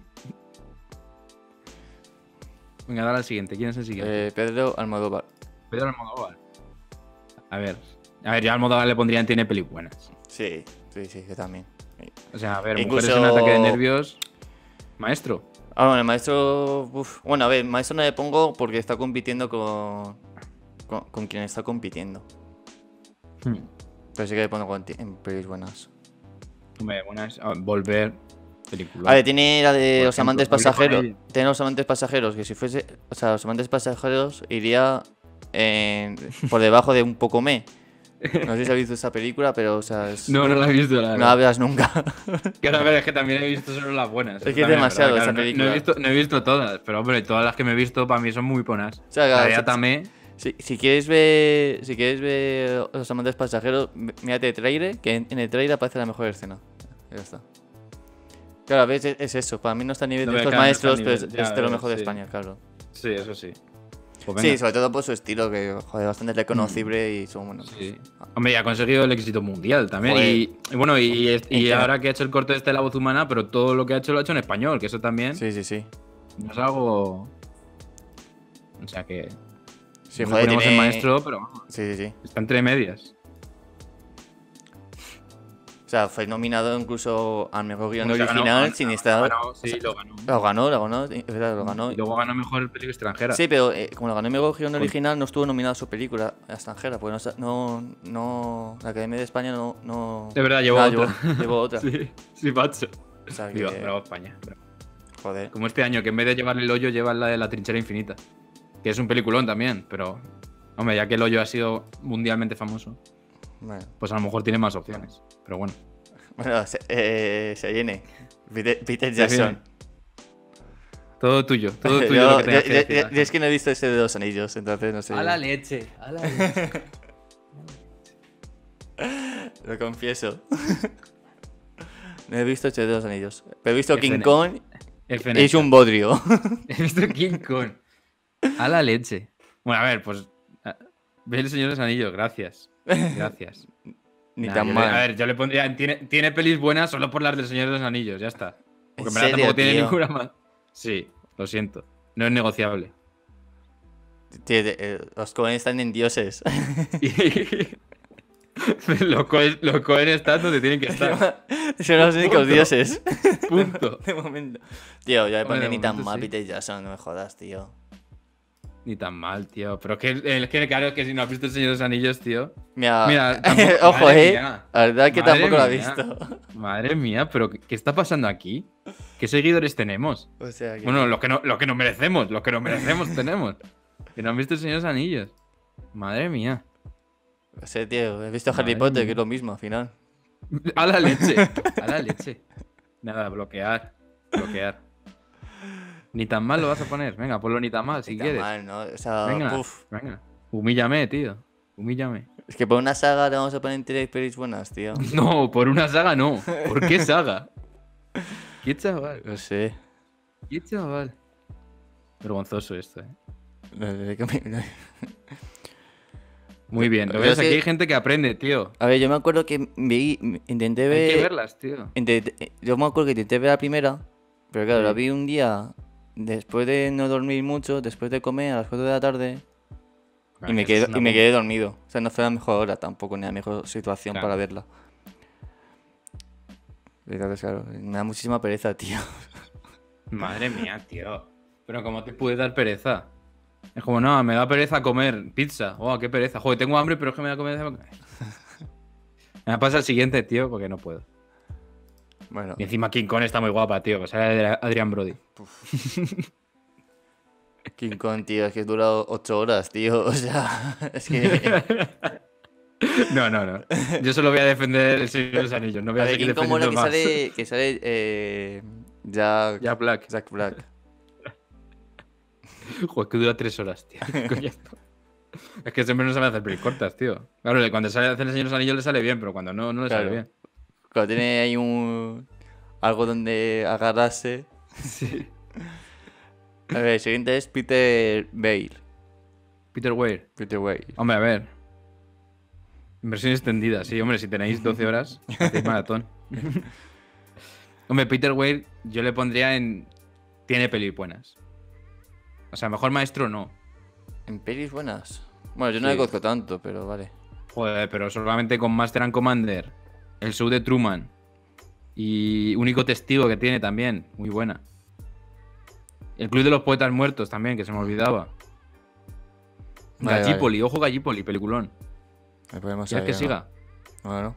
Venga, dale al siguiente. ¿Quién es el siguiente? Eh, Pedro Almodóvar. Pedro Almodóvar. A ver. A ver, yo a Almodóvar le pondría en tiene pelis buenas. Sí, sí, sí, yo también. O sea, a ver, Incluso- mujeres en ataque de nervios. Maestro. Ah, bueno, el maestro. Uf. Bueno, a ver, maestro no le pongo porque está compitiendo con. con, con quien está compitiendo. Hmm. Pero sí que le pongo con ti- en pelis buenas. Hombre, buenas. ah, Volver. Película. A ver, tiene la de Por los ejemplo, amantes hablo con pasajeros. ella. Tiene los amantes pasajeros, que si fuese. O sea, los amantes pasajeros iría en- por debajo de un poco me. No sé si has visto esa película, pero, o sea, es- No, no la he visto, la no la verdad. veas nunca. Que ahora, a ver, es que también he visto solo las buenas. Es eso que es también demasiado verdad, esa no- No, película. he visto, no he visto todas, pero hombre, todas las que me he visto para mí son muy buenas. O sea, La claro, de si- Atame, Si, si quieres ver. Si quieres ver los amantes pasajeros, m- mírate el trailer, que en, en el trailer aparece la mejor escena. Ya está. Claro, ves, es, es eso. Para mí no está a nivel No, de claro, estos no está a maestros, pero es, nivel, ya, es de lo ya, mejor de sí. España, claro. sí, eso sí. Pues Sí, venga. sobre todo por su estilo, que joder, bastante reconocible y son buenos. Sí. Hombre, y ha conseguido el éxito mundial también. Joder. Y, y bueno, y, y, y que- ahora que ha hecho el corte este de la voz humana, pero todo lo que ha hecho lo ha hecho en español, que eso también Sí, sí, sí. no es algo. O sea que. Sí, no joder, ponemos tiene... el maestro, pero vamos, Sí, sí, sí. está entre medias. O sea, fue nominado incluso al mejor guión Bueno, se ganó- original ganó- sin lo estar... ganó, sí, lo ganó. Lo ganó, lo ganó, es verdad, lo ganó. Y luego ganó mejor película extranjera. Sí, pero eh, como lo ganó el mejor guión Con- original, no estuvo nominado a su película extranjera, porque no, sa- no, no la Academia de España no... no De verdad, llevó nada, otra. Llevó, llevó otra. Sí, sí, macho. O sea que, Viva, bravo España. bravo. joder. Como este año, que en vez de llevar el hoyo, lleva la de la trinchera infinita. Que es un peliculón también, pero. Hombre, ya que el hoyo ha sido mundialmente famoso, Bueno, pues a lo mejor tiene más opciones. Pero bueno. bueno se, eh, se viene. Peter, Peter Se Jackson. viene. Todo tuyo, todo tuyo Yo- lo que tengas yo- que yo- decir. yo es que no he visto ese de los anillos, entonces no sé. A la leche, a la leche. Lo confieso. No he visto ese de los anillos. Pero he visto F N. King Kong F y es un bodrio. He visto King Kong. A la leche. Bueno, a ver, pues. a- Ve el Señor de los Anillos, gracias. Gracias. Ni Nah, tan yo le- mal. a ver, yo le pondría. Tiene, tiene pelis buenas solo por las del Señor de los Anillos, ya está. Porque ¿En en verdad serio, tampoco tiene tío? ninguna más. Sí, lo siento. No es negociable. Tío, de- eh, los Coen están en dioses. Y- los, Coen, los Coen están donde tienen que estar. Son los únicos Punto. dioses. Punto. De momento. Tío, ya me Hombre, pone de ni tan momento mal sí. Peter Jackson, no me jodas, tío. Ni tan mal, tío. Pero es que, es que claro, es que si no has visto el Señor de los Anillos, tío. Mira, Mira, tampoco- ojo, madre eh. mía. La verdad que Madre tampoco lo he mía. visto. Madre mía, pero ¿qué, qué está pasando aquí? ¿Qué seguidores tenemos? O sea que. Bueno, lo que no, lo que nos merecemos, lo que nos merecemos tenemos. Que no han visto el Señor de los Anillos. Madre mía. No sé, tío. He visto Harry Madre Potter, mía. que es lo mismo al final. A la leche. A la leche. Nada, bloquear. Bloquear. Ni tan mal lo vas a poner. Venga, ponlo ni tan mal si Ni tan quieres. mal, ¿no? O sea, Venga, uf. venga. Humíllame, tío. Humíllame. Es que por una saga le vamos a poner tres pelis buenas, tío. No, por una saga no. ¿Por qué saga? ¿Qué chaval? No sé. ¿Qué chaval? Vergonzoso esto, ¿eh? Lo de que me- Muy bien. ¿Lo Pero ves? es Aquí que- hay gente que aprende, tío. A ver, yo me acuerdo que vi, intenté ver... Hay que verlas, tío. intenté- yo me acuerdo que intenté ver la primera, pero claro, Sí. la vi un día después de no dormir mucho, después de comer a las cuatro de la tarde, y me, Eso quedé, es una y me bomba. quedé dormido. O sea, no fue la mejor hora tampoco, ni la mejor situación Claro. para verla. Pero claro, me da muchísima pereza, tío. Madre mía, tío. Pero ¿cómo te puede dar pereza? Es como, no, me da pereza comer pizza. Oh, qué pereza. Joder, tengo hambre, pero es que me da pereza. Me pasa el siguiente, tío, porque no puedo. Bueno, Y encima King Kong está muy guapa, tío. Pues era Adrián Brody. King Kong, tío, es que dura ocho horas, tío. O sea, es que... No, no, no. Yo solo voy a defender el Señor de los Anillos. No voy A a ver, seguir King Kong mola defendiendo que más. sale, que sale eh, Jack, Ya, Black. Jack Black. Joder, que dura tres horas, tío. ¿Qué coño es esto? Es que siempre no sabe hacer pelis cortas, tío. Claro, cuando sale a hacer el Señor de los Anillos le sale bien, pero cuando no, no le Claro. sale bien. Cuando tiene ahí un... algo donde agarrarse. Sí. A ver, el siguiente es Peter Bale. Peter Weir. Peter Bale. Hombre, a ver. Inversión extendida, sí, hombre, si tenéis doce horas, hacéis maratón. Hombre, Peter Weir yo le pondría en... Tiene pelis buenas. O sea, mejor maestro no. ¿En pelis buenas? Bueno, yo no Sí. le conozco tanto, pero vale. Joder, pero solamente con Master and Commander, el show de Truman y Único Testigo que tiene también, muy buena. El Club de los Poetas Muertos también, que se me olvidaba. Vale, Gallipoli, ojo Gallipoli, peliculón. Le podemos ¿Quieres que saber, siga? ¿no? Bueno.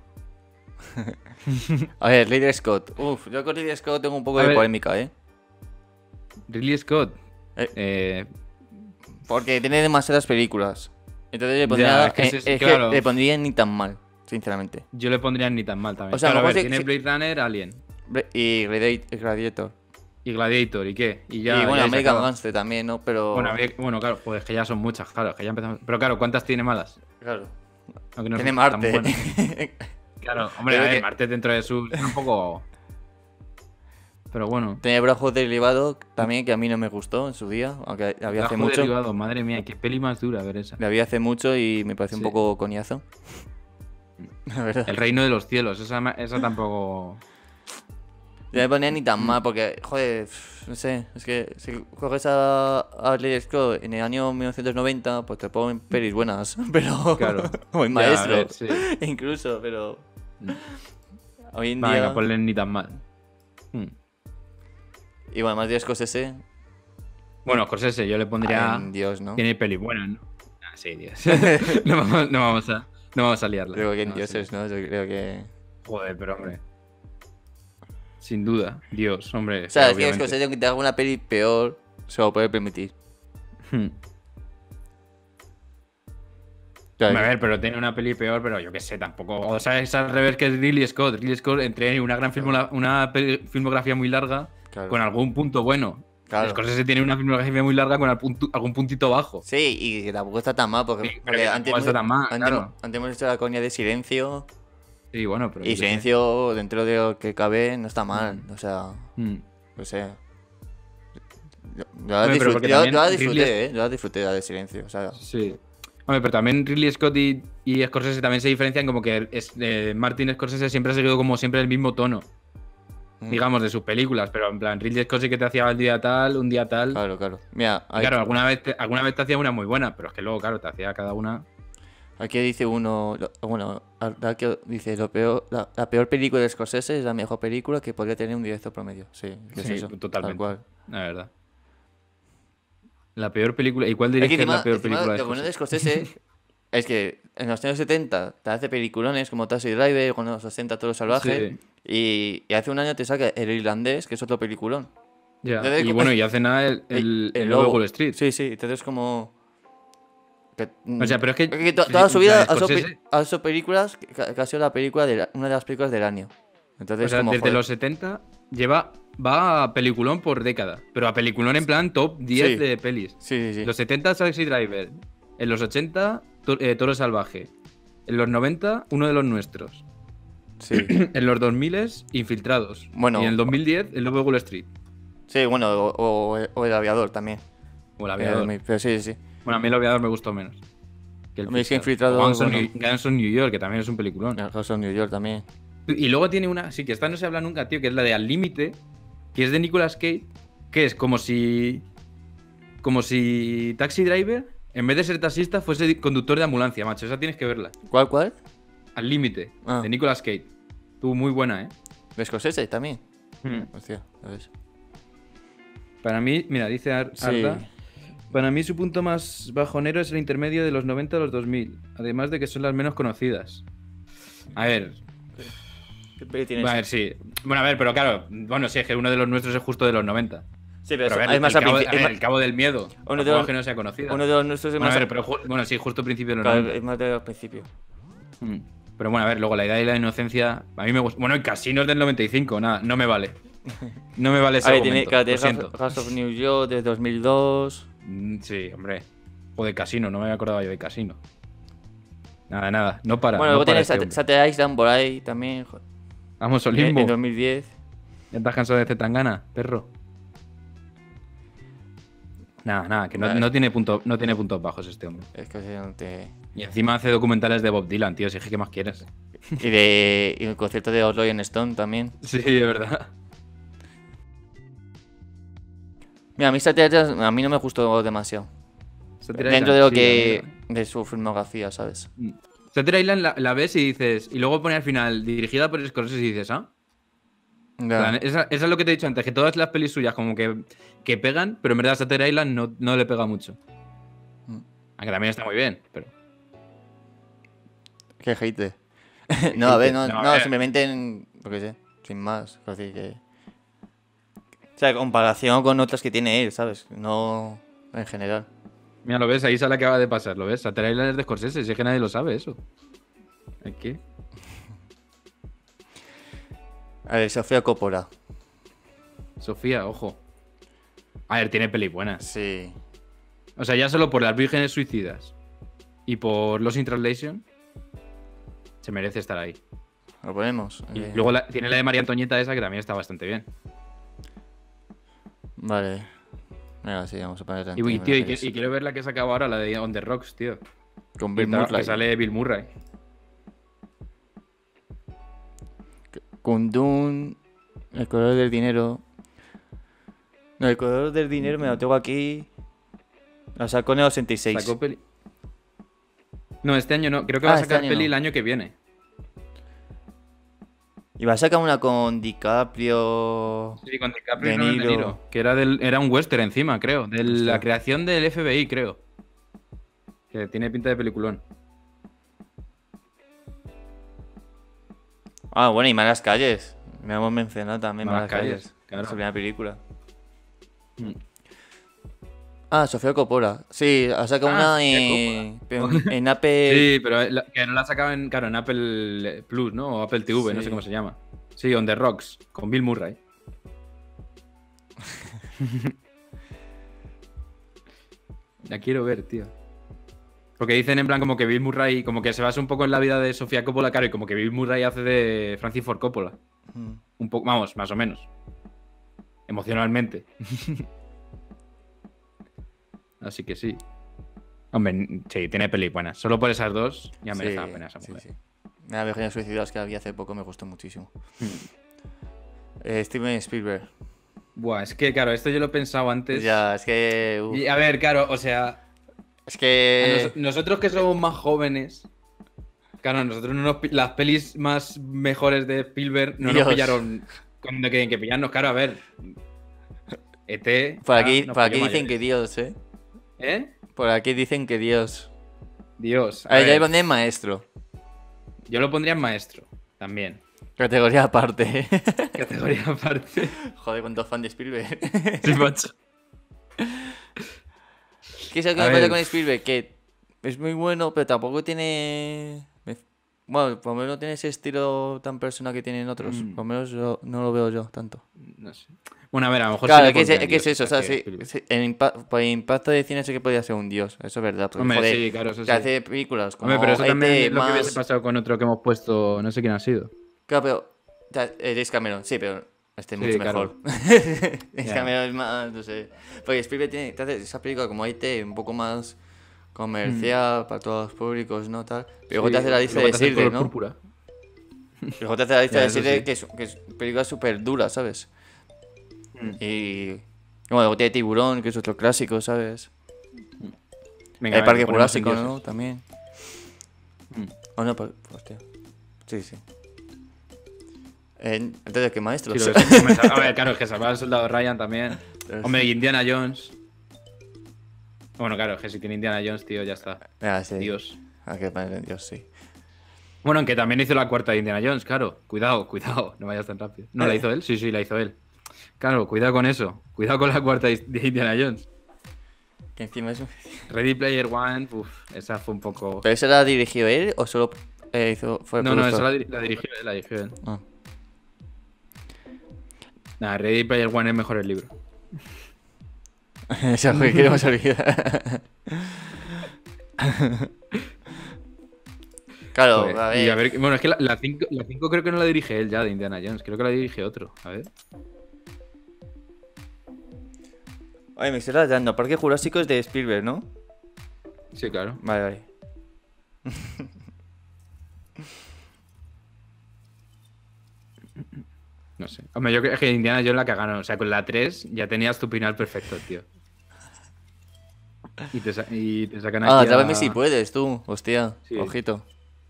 A ver, Ridley Scott. Uf, yo con Ridley Scott tengo un poco A de ver. polémica, ¿eh? Ridley Scott. Eh. Eh, Porque tiene demasiadas películas. Entonces le Ya, pondría, es que eh, ese- es que claro. le pondría ni tan mal, sinceramente. yo le pondría ni tan mal también. O sea, Claro, a mejor ver, si- tiene si- Blade Runner, Alien Bre- Y Gladi- Gladiator. y Gladiator, ¿y qué? Y ya. y bueno, ya se American acaba. Gangster también, ¿no? Pero. Bueno, Ameri- bueno, claro, pues es que ya son muchas, claro, es que ya empezamos. Pero claro, ¿cuántas tiene malas? Claro. Aunque no Tiene son tan Marte. buenas. Claro, hombre, a Creo ver, que- Marte dentro de su. Es un poco. Pero bueno. Tiene Brazo Derivado también, que a mí no me gustó en su día, aunque la vi hace Bajo mucho. derivado, madre mía, qué peli más dura ver esa. La vi hace mucho y me pareció Sí. un poco coñazo. La verdad. El Reino de los Cielos, esa, ma- esa tampoco. Yo me ponía ni tan mal porque, joder, no sé, es que si coges a, a Ridley Scott en el año mil novecientos noventa, pues te ponen pelis buenas, pero... Claro. o el Ya, maestro, a ver, sí. incluso, pero... Hoy en Venga, día... ponle ni tan mal. Hmm. Y bueno, más de Scorsese, Bueno, Scorsese, yo le pondría. ay, Dios, ¿no? Tiene peli buena, ¿no? Ah, sí, Dios. no, vamos, no, vamos a, no vamos a liarla. Creo que en No, dioses, sí. ¿no? Yo creo que... Joder, pero hombre. Sin duda, Dios, hombre. O sea, es que obviamente. Scorsese, aunque te haga una peli peor, se lo puede permitir. Hmm. Claro, Hombre, a ver, pero tiene una peli peor, pero yo qué sé, tampoco. O sea, es al revés que Ridley Scott. Ridley Scott entre una gran filmola- una peli- filmografía muy larga claro. con algún punto bueno. Claro. Scorsese tiene una filmografía muy larga con al punto- algún puntito bajo. Sí, y que tampoco está tan mal, porque, Sí, pero porque que antes, tampoco está hemos- tan mal, antes, claro. hemos- antes hemos hecho la coña de Silencio, Sí, bueno, pero. yo y qué sé. Silencio, dentro de lo que cabe, no está mal. Mm. O sea, Hmm. no sé. Yo, yo la, Hombre, pero disfruté, porque yo- también yo la disfruté, Ridley- ¿eh? Yo la disfruté la de Silencio. O sea, Sí. Hombre, pero también Ridley Scott y, y Scorsese también se diferencian como que es, eh, Martin Scorsese siempre ha seguido como siempre el mismo tono, mm, digamos, de sus películas, pero en plan, Ridley Scott sí que te hacía el día tal, un día tal. claro, claro. Mira, Y hay- claro, alguna vez, te, alguna vez te hacía una muy buena, pero es que luego, claro, te hacía cada una. aquí dice uno, lo- bueno, aquí dice, lo peor, la, la peor película de Scorsese es la mejor película que podría tener un director promedio. Sí, que es Sí, eso, totalmente. tal cual. La verdad. La peor película. ¿Y cuál dirías Aquí que es encima- la peor encima película de lo bueno de Scorsese? Scorsese es que en los años setenta te hace peliculones como Taxi Driver, con los ochenta Todo Salvaje, Sí, y, y hace un año te saca El Irlandés, que es otro peliculón. ya. Entonces, Y ¿cómo bueno, es? y hace nada el, el, el lobo de Wall Street. Sí, sí, entonces como... que- O sea, pero es que- to- sí, toda su vida la de ha hecho, pe- Scorsese- ha hecho películas que, que ha sido la película de la- una de las películas del año. Entonces, O sea, como, desde joder, los setenta lleva, va a peliculón por década. Pero a peliculón en plan top diez Sí. de pelis. Sí, sí, sí. Los setenta Taxi Driver. En los ochenta To- eh, Toro Salvaje. En los noventa uno de los nuestros. Sí. En los dos mil Infiltrados. Bueno. Y en el dos mil diez El lobo de Wall Street. Sí, bueno, o, o- o El Aviador también. O el Eh, aviador. mi- pero sí, sí. Bueno, a mí el aviador me gustó menos. Que el Me dice Infiltrado. Infiltrado, O Gangs of bueno. New- Gangs of New York, que también es un peliculón. El House of New York también. Y luego tiene una, sí, que esta no se habla nunca, tío, que es la de Al Límite, que es de Nicolas Cage, que es como si. Como si Taxi Driver, en vez de ser taxista, fuese di- conductor de ambulancia, macho. Esa tienes que verla. ¿Cuál, cuál? Al Límite, Ah. de Nicolas Cage. Tú, muy buena, ¿eh? ¿De Scorsese también? Hmm. Hostia, a ver. Para mí, mira, dice Ar- Sí. Arda. Para mí su punto más bajonero es el intermedio de los noventa a los dos mil, además de que son las menos conocidas. A ver, ¿Qué peli tienes? a ver, sí. Bueno, a ver, pero claro, bueno, sí, es que uno de los nuestros es justo de los noventa. Sí, Pero, pero, a ver, es el, más al cabo, principio. a ver, el Cabo del Miedo. Uno de Tampoco los- es que no sea conocida. Uno de los nuestros es Bueno, más, a ver, pero ju- bueno, sí, justo al principio de los claro, noventa. es más de los principios. Mm. Pero bueno, a ver, luego la edad y la inocencia. A mí me gusta. Bueno, el Casino es del noventa y cinco, nada, no me vale. No me vale ese A ver, tiene, argumento, claro, lo tiene siento. House of New York de dos mil dos. Mm, Sí, hombre. O de Casino, no me había acordado yo de Casino. Nada, nada, no para. Bueno, no luego para tienes este Sat- hombre. Saturday Island por ahí también. jo- Vamos, En, Olimbo. en dos mil diez. ¿Ya estás cansado de Zetangana, perro? Nada, nada, que no, Vale. no tiene punto, no tiene puntos bajos este hombre. Es que no te... Y encima hace documentales de Bob Dylan, tío. Si es que, ¿qué más quieres? Y de y el concierto de Oslo y en Stone también. Sí, de verdad. Mira, a mí Saturday Island a mí no me gustó demasiado. Satir Dentro Island, de lo sí, que... a mí de su filmografía, ¿sabes? no. Satir Island la, la ves y dices. Y luego pone al final, dirigida por Scorsese, y dices, ¿ah? En Ya. plan, Esa, esa es lo que te he dicho antes, que todas las pelis suyas como que, que pegan, pero en verdad Satir Island no, no le pega mucho. Mm. Aunque también está muy bien, pero. Qué hate. no, a ver, no, No, a no, ver. simplemente en... Lo que sé, sin más. Es decir, que... O sea, en comparación con otras que tiene él, ¿sabes? No en general. Mira, lo ves, ahí sale acaba de pasar, ¿lo ves? Satir Island es de Scorsese, si es que nadie lo sabe eso. ¿Es qué? A ver, Sofía Coppola. Sofía, ojo. A ver, tiene peli buenas. Sí. O sea, ya solo por Las Vírgenes Suicidas y por Lost in Translation se merece estar ahí. Lo ponemos. Y Eh, luego la- tiene la de María Antonieta esa que también está bastante bien. Vale. Venga, sí, vamos a ponerla. Y, y, tío, y, que- y quiero ver la que sacaba ahora, la de On the Rocks, tío. Con Que, Bill ta- Murray. que sale Bill Murray. Kundun. El color del dinero. No, el color del dinero me lo tengo aquí. La sacó en el ochenta y seis. Sacó peli. No, este año no. Creo que Ah, va a este sacar año peli no. el año que viene. Y va a sacar una con DiCaprio. Sí, con DiCaprio De y Robert De Niro. Niro. Que era, del, era un western encima, creo. De Hostia. la creación del F B I, creo. Que tiene pinta de peliculón. Ah, bueno, y Malas Calles. Me hemos mencionado también Malas Malas Calles, Calles. claro. Su primera película. Mm. Ah, Sofía Coppola. Sí, ha sacado Ah, una Sofía en, pero en, en Apple. Sí, pero la- que no la sacaban en, claro, en Apple Plus, ¿no? O Apple T V, no Sí. sé cómo se llama. Sí, On the Rocks, con Bill Murray. La quiero ver, tío. Porque dicen en plan como que Bill Murray, como que se basa un poco en la vida de Sofía Coppola, claro, y como que Bill Murray hace de Francis Ford Coppola. Mm. Un poco, vamos, más o menos. Emocionalmente. Así que sí. Hombre, sí, tiene peli buenas. Solo por esas dos ya merece la pena esa sí, mujer. sí. La Virginia Suicidas que había hace poco me gustó muchísimo. Hmm. Eh, Steven Spielberg. Buah, es que claro, esto yo lo he pensado antes. Ya, es que. uf. Y, a ver, claro, o sea, Es a que. nos- nosotros que somos más jóvenes, claro, nosotros no nos pi- las pelis más mejores de Spielberg no Dios. nos pillaron cuando tienen que pillarnos, claro, a ver. E T. Por ah, aquí, nos por aquí pilló dicen que mayores. Dios, ¿eh? ¿Eh? Por aquí dicen que Dios. Dios. A ver, ya ver, le pondré maestro. yo lo pondría en maestro, también. Categoría aparte. Categoría aparte. Joder, cuánto fan de Spielberg. Sí, macho. ¿Qué es lo que A me pasa ver. con Spielberg? Que es muy bueno, pero tampoco tiene. me- Bueno, por lo menos no tiene ese estilo tan personal que tienen otros. Mm. Por lo menos yo- no lo veo yo tanto. No sé. Bueno, a ver, a lo mejor Claro, sí le es que, es, pondría es que es Dios, eso, o sea, que sí, Spielberg. sí, el impa- por el impacto de cine sí que podría ser un dios, eso es verdad. Porque, Hombre, joder, sí, claro, eso que sí. hace películas como Hombre, pero eso E T, también es lo que más- hubiese pasado con otro que hemos puesto, no sé quién ha sido. Claro, pero. O sea, James Cameron, sí, pero Este es Sí, mucho claro. mejor. En Ya. cambio, es más, no sé. Porque Spielberg tiene, te hace esa película como I T, un poco más comercial para todos los públicos, ¿no? Tal. Pero luego te Sí, hace la lista luego de te hace el Schindler, color ¿no? púrpura. Y luego te hace la lista Ya, de eso Schindler, sí. que es, que es película súper dura, ¿sabes? Mm. Y, y bueno, luego tiene Tiburón, que es otro clásico, ¿sabes? Venga, a El ver, Parque que ponemos en Jurásico, ¿no? dioses. También. Mm. Oh, no, pa- hostia. Sí, sí. Eh, entonces, ¿qué Sí, maestros? lo ves. Hombre, a ver, claro, es que salvar al soldado Ryan también. Pero Hombre, sí. y Indiana Jones. Bueno, claro, es que si tiene Indiana Jones, tío, ya está. Ah, sí. Dios. Ah, que padre, Dios, sí. Bueno, aunque también hizo la cuarta de Indiana Jones, claro. Cuidado, cuidado, no vayas tan rápido. ¿No la hizo él? Sí, sí, la hizo él. Claro, cuidado con eso. Cuidado con la cuarta de de Indiana Jones. Que encima es un... Ready Player One, uff, esa fue un poco. ¿Pero esa la dirigió él o solo eh, hizo, fue el No, no, esa productor? la, dir- la dirigió él, la dirigió él. Ah. Nada, Ready Player One es mejor el libro. Esa fue que queremos olvidar. Claro, Joder, a y ver. bueno, es que la cinco la cinco creo que no la dirige él ya de Indiana Jones, creo que la dirige otro. A ver. Oye, me estoy dando. Parque Jurásico es de Spielberg, ¿no? Sí, claro. Vale, vale. No sé. Hombre, yo creo que Indiana Jones la cagaron. O sea, con la tres ya tenías tu final perfecto, tío. Y te, sa- y te sacan Ah, aquí tráeme a... si puedes, tú. Hostia, Sí. ojito.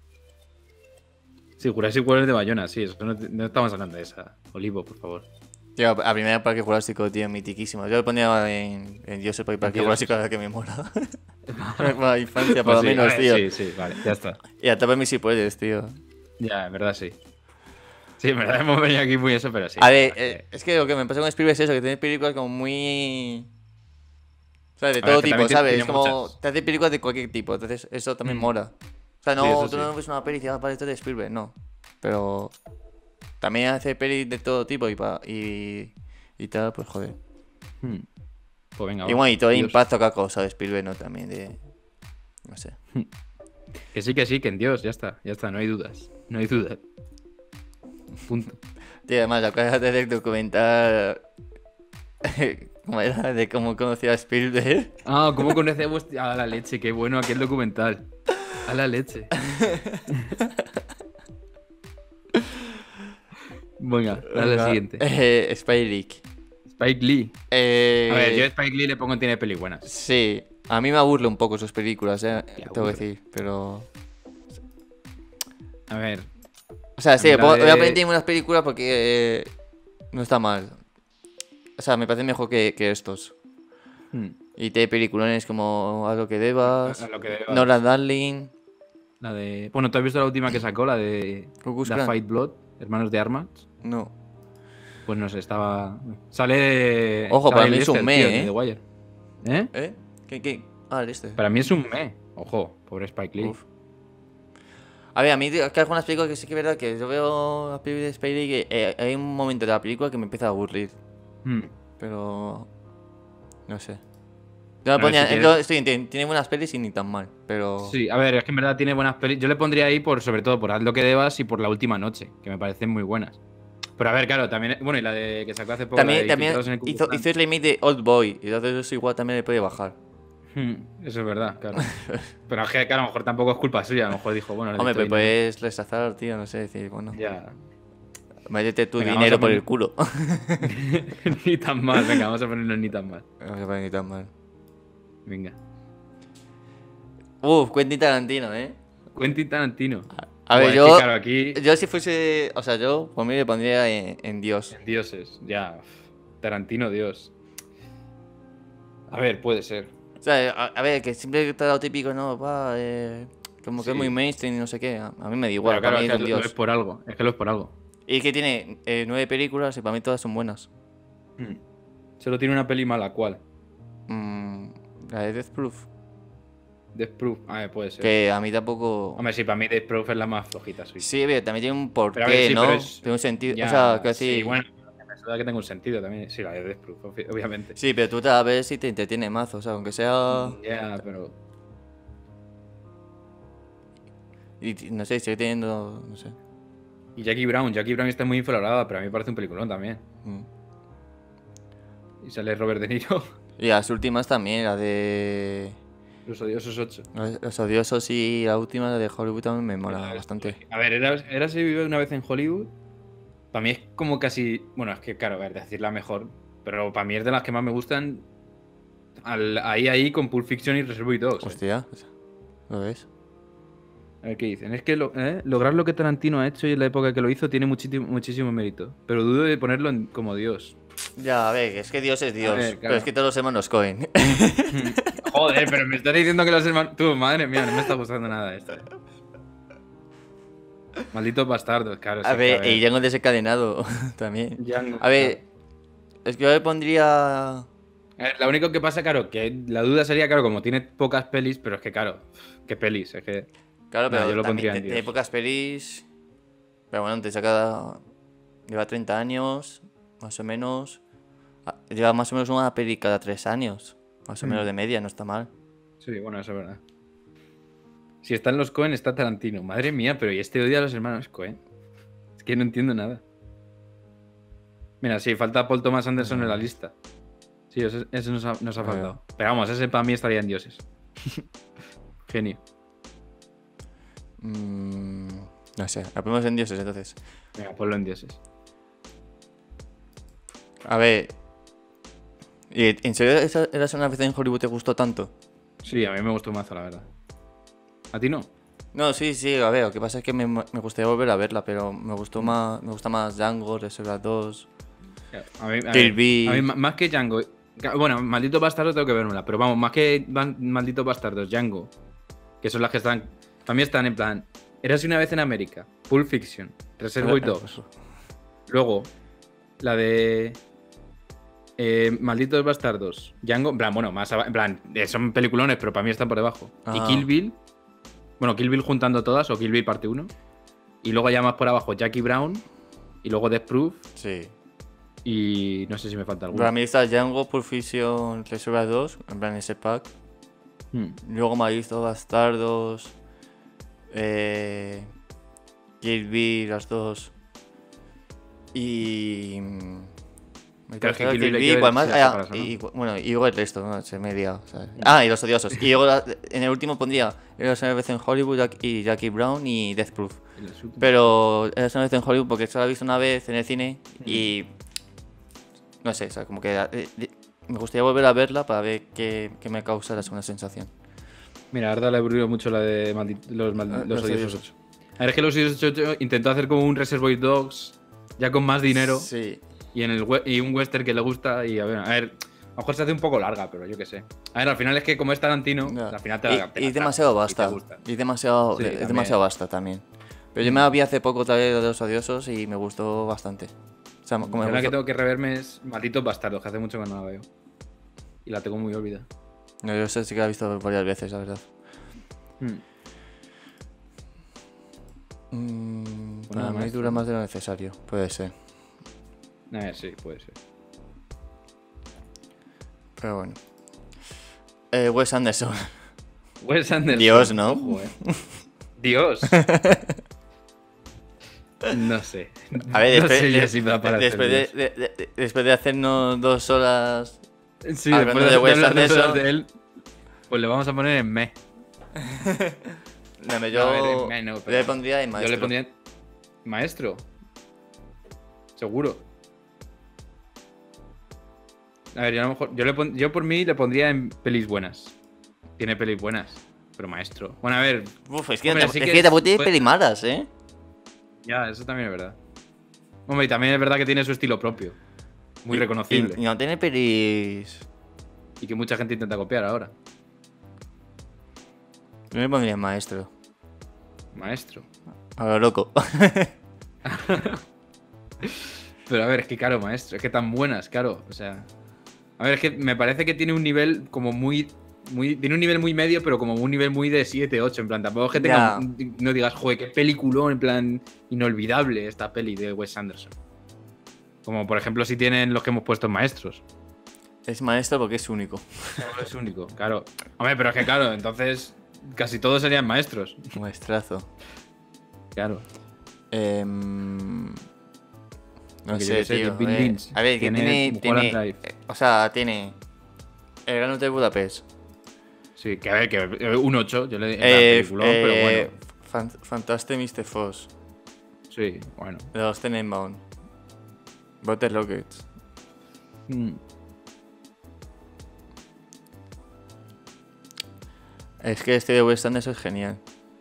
Sí, Jurassic World es de Bayona, sí. Eso no, no estamos hablando de esa. Olivo, por favor. Tío, a primera Parque Jurásico, tío, mitiquísimo. Yo lo ponía en, en Dios el Parque Dios. Jurásico, la que me mola. Para la infancia, por Pues lo sí, menos, vale, tío. Sí, sí, vale, ya está. Y atrápame si puedes, tío. Ya, en verdad sí. Sí, en verdad hemos venido aquí muy eso, pero sí. A ver, la verdad eh, es que lo que me pasa con Spielberg es eso, que tiene películas como muy... ¿Sabes? De A ver, todo que tipo, también tiene- ¿sabes? tiene Como muchas. te hace películas de cualquier tipo, entonces eso también Mm. mola. O sea, no, Sí, eso tú sí. no ves una peli y dices, ah, vale, esto es de Spielberg, no. Pero también hace pelis de todo tipo y, pa- y, y tal, pues joder. Hmm. Pues venga, Y va. bueno, y todo el Dios. impacto que ha causado Spielberg, ¿no? También de... No sé. Que sí, que sí, que en Dios, ya está, ya está, no hay dudas. No hay dudas. Punto. Tío, además, acabas de hacer el documental... ¿Cómo era? De cómo conocía a Spielberg. Ah, ¿cómo conocemos a la leche? Qué bueno aquel documental. A la leche. Venga, dale al Venga, siguiente. Eh, Spy Leak. Spike Lee. Eh, A ver, yo a Spike Lee le pongo tiene peli buenas. Sí, a mí me aburre un poco sus películas, eh, Te tengo que aburre. decir, pero... A ver, O sea, sí, mí la pongo- voy a de- poner unas películas porque eh, no está mal. O sea, me parece mejor que, que estos. hmm, Y tiene peliculones como Haz lo que debas, a lo que debas. Nora Darling, La de. Bueno, ¿tú has visto la última que sacó? La de. Ku Klux The Klan. Fight Blood, Hermanos de Armas. No. Pues no sé, estaba. Sale. Ojo, sale para el mí es un Lester, me, tío, de ¿eh? The Wire. ¿Eh? ¿Eh? ¿Qué, qué? Ah, el este. Para mí es un me. Ojo, pobre Spike Lee. Uf. A ver, a mí tío, es que hay algunas películas que sí que es verdad que yo veo las películas de Spy League y eh, hay un momento de la película que me empieza a aburrir. Hmm. Pero... No sé. Yo me A ver, ponía... si yo quieres- estoy, tiene, tiene buenas pelis y ni tan mal, pero... Sí, a ver, es que en verdad tiene buenas pelis. Yo le pondría ahí por, sobre todo, por Haz lo que debas y por La última noche, que me parecen muy buenas. Pero a ver, claro, también. Bueno, y la de que sacó hace poco. la También, de también Infiltrados en el Ku Klux hizo, Klan. hizo el remake de Old Boy. Y entonces eso igual también le puede bajar. Hmm, Eso es verdad, claro. Pero es que, que a lo mejor tampoco es culpa suya. A lo mejor dijo, bueno, le Hombre, doy pero dinero. puedes rechazar, tío, no sé, decir, bueno, Ya. métete tu Venga, dinero vamos a por poner- el culo. Ni tan mal, venga, vamos a ponernos ni tan mal. No se puede ni tan mal. Venga. Uf, Quentin Tarantino, ¿eh? Quentin Tarantino. A ver, Buah, es yo... que, claro, aquí. Yo si fuese... O sea, yo por mí le pondría en, en Dios. Dioses, ya. Tarantino, Dios. A ver, puede ser. O sea, a, a ver, que siempre está lo típico, ¿no? Va, eh, como que Sí. es muy mainstream y no sé qué. A, a mí me da igual, Pero claro, para mí es es que un lo, lo Dios. es por algo. Es que lo es por algo. Y que tiene eh, nueve películas y para mí todas son buenas. Hmm. Solo tiene una peli mala, ¿cuál? Mm, la de Death Proof. Death Proof. A ver, puede ser. Que a mí tampoco... Hombre, sí, para mí Death Proof es la más flojita suya. Sí, pero también tiene un porqué, Pero a ver, sí, ¿no? pero es- Tiene un sentido. Ya, o sea, que así. Sí, bueno, me suda que tenga un sentido también. Sí, la de Death Proof, obvi- obviamente. Sí, pero tú te la ves y te entretiene mazo, o sea, aunque sea. Ya, pero. Y t- no sé, sigue teniendo. No sé. Y Jackie Brown. Jackie Brown está muy infravalorada, pero a mí me parece un peliculón también. Mm. Y sale Robert De Niro. Y las últimas también, la de... Los odiosos ocho. Los, los odiosos y la última, la de Hollywood, también me mola Pero, bastante. A ver, era, era se vive una vez en Hollywood. Para mí es como casi. Bueno, es que, claro, a ver, decir la mejor. Pero para mí es de las que más me gustan. Al, ahí, ahí, con Pulp Fiction y Reservoir Dogs. ¿eh? Hostia, ¿lo ves? A ver qué dicen. Es que lo- ¿eh? lograr lo que Tarantino ha hecho y en la época que lo hizo tiene muchísimo, muchísimo mérito. Pero dudo de ponerlo en- como Dios. Ya, a ver, es que Dios es Dios. ver, claro. Pero es que todos los hermanos Cohen. Joder, pero me estás diciendo que los hermanos. Tú, madre mía, no me está gustando nada esto. Malditos bastardos, claro. sí, A ver, que, y Django desencadenado también. Django, A ver, es que yo le pondría... A ver, lo único que pasa, claro, que la duda sería, claro, como tiene pocas pelis, pero es que, claro, ¿qué pelis? Es que. Claro, No, pero yo lo también pondría en te- tiene Dios. pocas pelis. Pero bueno, te saca... Lleva treinta años, más o menos. Ah, Lleva más o menos una peli cada tres años. Más o Mm. menos de media, no está mal. Sí, bueno, eso es verdad. Si están los Cohen, está Tarantino. Madre mía, pero ¿y este odia a los hermanos Cohen? Es que no entiendo nada. Mira, sí, falta Paul Thomas Anderson en la lista. Sí, eso, eso nos, ha, nos ha Vale. faltado. Pero vamos, ese para mí estaría en Dioses. Genio. Mm, no sé, la ponemos en dioses entonces. Venga, ponlo en Dioses. A ver. ¿Y en serio esa era una vez en Hollywood te gustó tanto? Sí, a mí me gustó mazo, la verdad. ¿A ti no? No, sí, sí, a ver, lo que pasa es que me, me gustaría volver a verla, pero me gustó más, me gusta más Django, Reservoir dos. A mí, a Kill ver, Bill. a mí, ma- más que Django. Bueno, Malditos Bastardos tengo que vérmela, pero vamos, más que Ban- Malditos Bastardos, Django, que son las que están. Para mí están en plan. Érase una vez en América, Pulp Fiction, Reservoir Dogs. Luego, la de. eh, Malditos Bastardos, Django. En plan, bueno, más. aba- En plan, eh, son peliculones, pero para mí están por debajo. Y Ah. Kill Bill. Bueno, Kill Bill juntando todas, o Kill Bill parte uno. Y luego ya más por abajo, Jackie Brown. Y luego Death Proof. Sí. Y no sé si me falta alguno. Para mí está Django, Pulp Fiction, Reservoir dos, en plan ese pack. Hmm. Luego Malditos Bastardos. Eh, Kill Bill, las dos. Y. Me Claro, es que queda Kill Kill Bill hay que Bill, ver igual más. si ah, las separas o no. y, bueno, y luego el resto, ¿no? Se me he liado, ¿sabes? Ah, y Los Odiosos. Y luego la- en el último pondría Eras una vez en Hollywood Jack- y Jackie Brown y Death Proof. Y las últimas. Pero Eras una vez en Hollywood porque solo la he visto una vez en el cine y. No sé, o sea, como que. eh, eh, me gustaría volver a verla para ver qué, qué me causa la segunda sensación. Mira, a Arda le aburrió mucho la de maldi- los, maldi- Ah, los Los odiosos Odiosos. ocho. A ver, es que los odiosos ocho intentó hacer como un Reservoir Dogs ya con más dinero Sí. y en el we- y un western que le gusta y a ver, a ver, a lo mejor se hace un poco larga, pero yo qué sé. A ver, al final es que como es Tarantino, Ya. al final te y, la te y la demasiado tragas y te basta. gusta. Y demasiado, Sí, es también. demasiado basta también. Pero yo me la vi hace poco otra vez de Los Odiosos y me gustó bastante. O sea, como me Yo la que gustó- tengo que reverme es Malditos Bastardos, que hace mucho que no la veo. Y la tengo muy olvidada. No, yo sé sí que la he visto varias veces, la verdad. Hmm. Mm, Pues para nada mí más, dura ¿no? más de lo necesario, puede ser. A ver, sí, puede ser. Pero bueno. Eh, Wes Anderson. Wes Anderson. Dios, ¿no? Ojo, eh. Dios. No sé. A ver, no después, sé yo de- si da para ser después, de, Dios. de- de- de- después de hacernos dos horas. Sí, hablando después de Wes hablar dos horas Anderson. de él, pues le vamos a poner en me. No, me- A yo ver, en me no, yo pero- le pondría en Yo maestro. le pondría maestro. Seguro. A ver, yo a lo mejor. Yo, le pon- yo por mí le pondría en pelis buenas. Tiene pelis buenas. Pero maestro. Bueno, a ver. Uf, es que, Hombre, te- sí es que que es- tampoco tiene pues- peli malas, ¿eh? Ya, eso también es verdad. Hombre, y también es verdad que tiene su estilo propio. Muy Y- reconocible. Y, y no tiene pelis. Y que mucha gente intenta copiar ahora. Yo le pondría en maestro. Maestro. A lo loco. Pero a ver, es que claro, maestro. Es que tan buenas, claro. O sea. A ver, es que me parece que tiene un nivel como muy. Muy, tiene un nivel muy medio, pero como un nivel muy de siete, ocho. En plan, tampoco es que tenga, Ya. no digas, joder, qué peliculón, en plan, inolvidable esta peli de Wes Anderson. Como por ejemplo, si tienen los que hemos puesto en maestros. Es maestro porque es único. No es único, claro. Hombre, pero es que claro, entonces casi todos serían maestros. Maestrazo. Claro. Em, no Porque yo sé, qué sé, tío. de Bill eh, Lynch. A ver, que Tiene tiene. Mulholland tiene Drive. eh, o sea, tiene. El Gran Hotel Budapest. Sí, que a ver, que eh, un ocho. Yo le en plan, Eh, peliculón, eh, pero bueno. Fan- Fantastic mister Fox. Sí, bueno. Los Tenenbaum. Butter Rockets. Mm. Es que este de Wes Anderson es genial.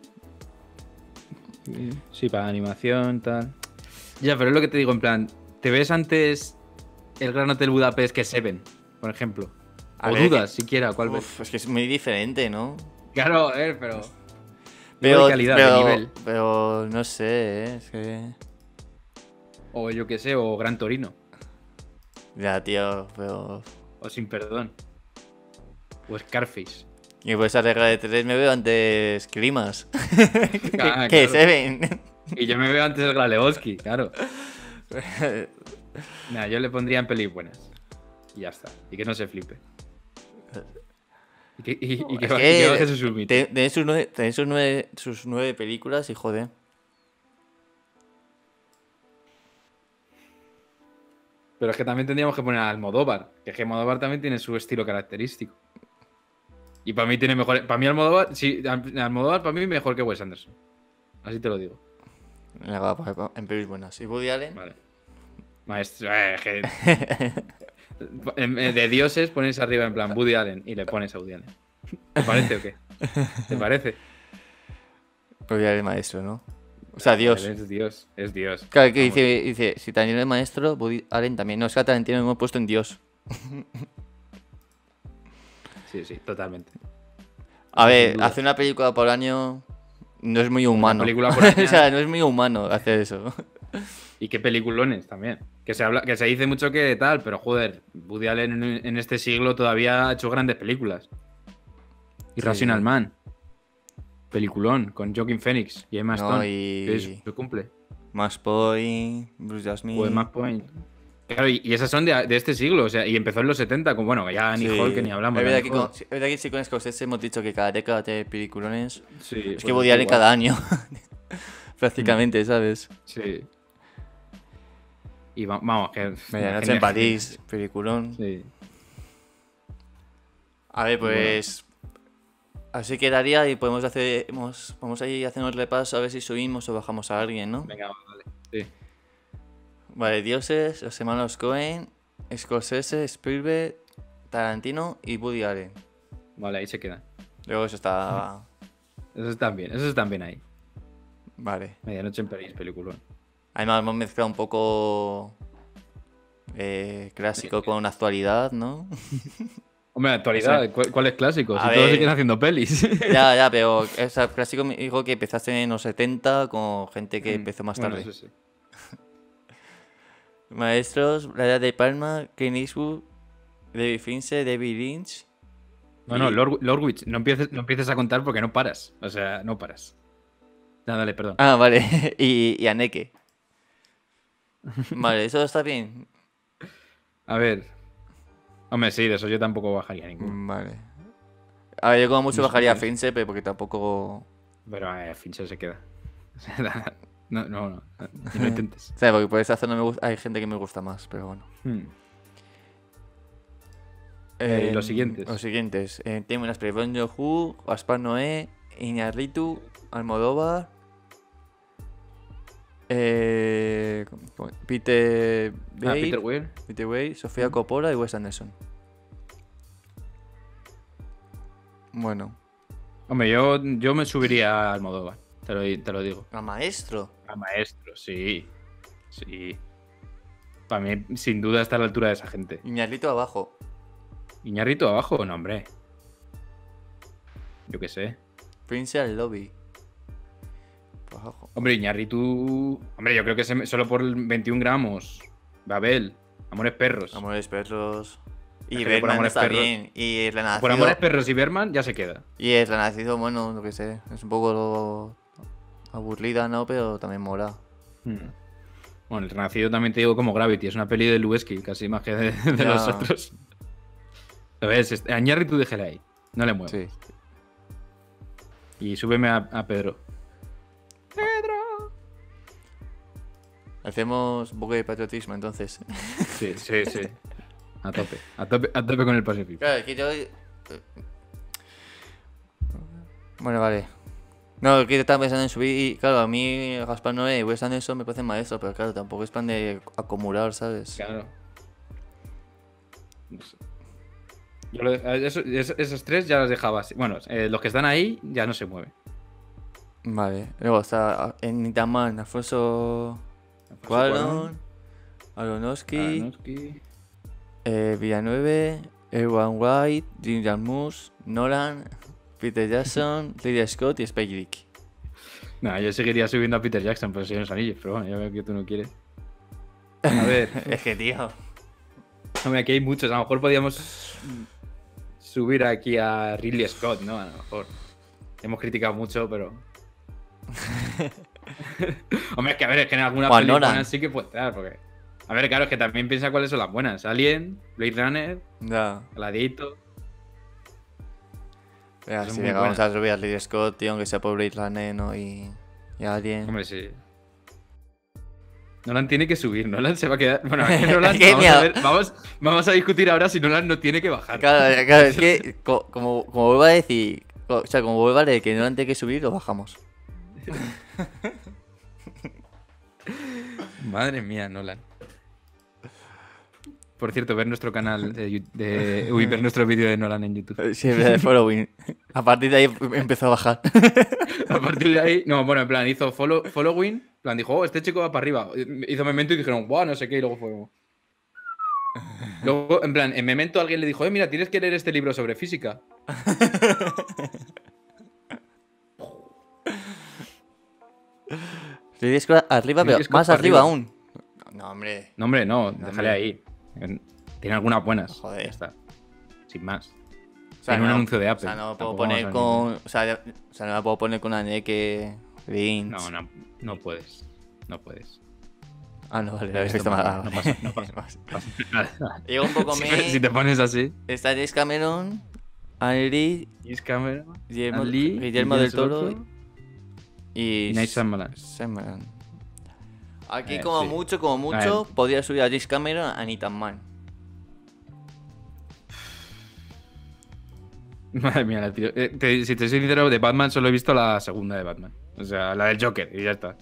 Sí, para animación, tal. Ya, pero es lo que te digo, en plan, ¿te ves antes el Gran Hotel Budapest que Seven, por ejemplo? A O ver, dudas siquiera cuál ves. Uf, es que es muy diferente, ¿no? Claro, a ver, pero. Pero, Digo de calidad, pero, de nivel. pero no sé, ¿eh? Es que. O yo qué sé, o Gran Torino. Ya, tío, pero. O Sin Perdón. O Scarface. Y pues esa regla de tres me veo antes Climas. Ah, que claro. Seven. Y yo me veo antes el Glaleowski, claro. Nada, yo le pondría en pelis buenas. Y ya está. Y que no se flipe. Y que, y, y que, Es ba- que y que baje su submit. te- Tenéis sus nueve, tenéis sus nueve, sus nueve películas y joder. Pero es que también tendríamos que poner a Almodóvar. Que es que Almodóvar también tiene su estilo característico. Y para mí tiene mejor. Para mí Almodóvar. Sí, Al- Almodóvar para mí mejor que Wes Anderson. Así te lo digo. Venga, va, va, va, en pelis buenas. ¿Y Woody Allen? Vale. Maestro. Eh, que- en- en- de dioses pones arriba en plan Woody Allen y le pones a Woody Allen. ¿Te parece o qué? ¿Te parece? Woody Allen maestro, ¿no? O sea, Dios. Es Dios. Es Dios. Claro, que Vamos. dice, dice, si Tarantino es maestro, Woody Allen también. No, es que a Tarantino lo hemos puesto en Dios. Sí, sí, totalmente. A Sin ver, duda. hacer una película por año no es muy humano. película por año. O sea, no es muy humano hacer eso. Y qué peliculones también. Que se habla, que se dice mucho que tal, pero joder, Woody Allen en, en este siglo todavía ha hecho grandes películas. Irrational Sí. Man. Peliculón, con Joaquin Phoenix y Emma No, Stone. y- Que es su cumple. Max Point, Bruce Jasmine. O Emma Point. Claro, y, y esas son de, de este siglo, o sea, y empezó en los setenta, con bueno, ya Annie Sí. Hall, que ni hablamos. Es de verdad, Annie que Hall. con, es verdad que sí con Scorsese hemos dicho que cada década tiene peliculones. Sí, Es pues que Woody Allen igual. cada año. Prácticamente, ¿sabes? Sí. Y va- vamos, que. Medianoche genial. en París, peliculón. Sí. A ver, pues. Así quedaría y podemos hacer. Hemos, vamos a ir haciendo un repaso a ver si subimos o bajamos a alguien, ¿no? Venga, vale. Sí. Vale, dioses, los hermanos Cohen, Scorsese, Spielberg, Tarantino y Woody Allen. Vale, ahí se quedan. Luego eso está. Esos están bien, esos están bien ahí. Vale. Medianoche en París, peliculón. Además, hemos mezclado un poco. Eh, clásico con actualidad, ¿no? Hombre, en la actualidad, O sea, ¿cu- ¿cuál es clásico? a Si todos ver. siguen haciendo pelis. Ya, ya, pero o sea, clásico me dijo que empezaste en los setenta con gente que empezó más Bueno, tarde. eso sí. Maestros, Brian De Palma, Clint Eastwood, David Fincher, David Lynch. No, no, y- Lord, Lordwich, no empieces, no empieces a contar porque no paras. O sea, no paras. Nada, dale, perdón. Ah, vale. y, y Aneke. Vale, eso está bien. A ver. Hombre, sí, de eso yo tampoco bajaría ninguno. Vale. A ver, yo como mucho No sé bajaría a cuál es. Fincher, pero porque tampoco. Pero eh, Fincher se queda. O sea, no, no, no. Ni lo intentes. O sea, porque por esa zona me gusta, hay gente que me gusta más, pero bueno. Hmm. Eh, y los siguientes. Los siguientes. Eh, tengo unas Bong Joon-ho, Gaspar Noé, Iñárritu, Almodóvar, eh, ¿cómo- Peter Ah, Weir, Peter Weir. Peter Weir, Sofía Coppola y Wes Anderson. Bueno, Hombre, yo, yo me subiría a Almodóvar. Te lo, te lo digo. a maestro. A maestro, sí. Sí. Para mí, sin duda, está a la altura de esa gente. Iñárritu abajo. ¿Iñárritu abajo? No, hombre. Yo qué sé. Prince al lobby. Por abajo. Hombre, Iñárritu... Hombre, yo creo que se- solo por veintiún gramos. Babel. Amores perros. Amores perros. Y Es que por Bergman Amores está Perros- bien. Y el renacido. Por Amores perros y Berman ya se queda. Y el renacido, bueno, lo que sé. Es un poco lo- aburrida, ¿no? Pero también mola. Hmm. Bueno, el Renacido también te digo como Gravity. Es una peli de Lubeski, casi más que de, de Ya. los otros. Lo ves, este- a Iñárritu déjale ahí. No le muevas. Sí. Y súbeme a, a Pedro. Hacemos un poco de patriotismo entonces. Sí, sí, sí. A tope. A tope, a tope con el Pacific. Claro, es que yo. Bueno, vale. No, es que estaba pensando en subir y claro, a mí Gaspar Noé y Wes Anderson me parecen maestros, pero claro, tampoco es plan de acumular, ¿sabes? Claro. No sé. Yo lo de- eso- es- esos tres ya los dejaba así. Bueno, eh, los que están ahí ya no se mueven. Vale. Luego está en Itaman, Alfonso Cuarón, Aronofsky, Aronofsky. eh, Villanueve, Ewan White, Jim Jarmusch, Nolan, Peter Jackson, Ridley Scott y Spike Lee. No, yo seguiría subiendo a Peter Jackson por el Señor de los Anillos, pero bueno, ya veo que tú no quieres. A ver, Es que, tío. hombre, aquí hay muchos. A lo mejor podríamos subir aquí a Ridley Scott, ¿no? A lo mejor. Hemos criticado mucho, pero. Hombre, es que a ver, es que en alguna Juan película Nolan. sí que puede estar, porque. A ver, claro, es que también piensa cuáles son las buenas. Alien, Blade Runner, Ya. Gladiator. Venga, Son si muy venga, vamos buenas. a subir a Ridley Scott, tío, aunque sea por Blade Runner, ¿no? Y, y Alien. Hombre, sí. Nolan tiene que subir, Nolan se va a quedar. Bueno, aquí Nolan, Qué vamos, a miedo. ver, vamos, vamos a discutir ahora si Nolan no tiene que bajar. Claro, claro, es que co- como, como vuelvo a decir, co- o sea, como vuelvo a leer que no antes que subir, lo bajamos. Madre mía, Nolan. Por cierto, ver nuestro canal de, Yu- de uy, ver nuestro vídeo de Nolan en YouTube. Sí, es verdad, following. A partir de ahí empezó a bajar. A partir de ahí, no, bueno, en plan, hizo follow, following, en plan, dijo, oh, este chico va para arriba. Hizo Memento y dijeron, guau, no sé qué, y luego fue como. Luego, en plan, en Memento alguien le dijo, eh, mira, tienes que leer este libro sobre física. Ridley Scott arriba, pero Ridley Scott más para arriba arriba. aún. No, hombre. No, hombre, no, déjale hombre. ahí. Tiene algunas buenas. Joder. Ya está. Sin más. O sea, Tiene un no- anuncio de Apple. O sea, no me puedo Tampoco poner vamos a venir. con. O sea, o sea, no me puedo poner con una Neke. Lynch. No, no, no puedes. No puedes. Ah, no, vale, No, lo habéis esto visto no- mal. no pasa, no pasa. Llega un poco si, me. si te pones así. Está James Cameron, Henry, James Cameron, Guillermo, Ang Lee, Guillermo y del quién es el Toro otro. y. Y Night Shyamalan. Shyamalan. Aquí, Eh, como sí. mucho, como A mucho, podría subir a James Cameron a Nathan Man. Madre mía, la tío. Eh, te- si te soy sincero, de Batman solo he visto la segunda de Batman. O sea, la del Joker, y ya está.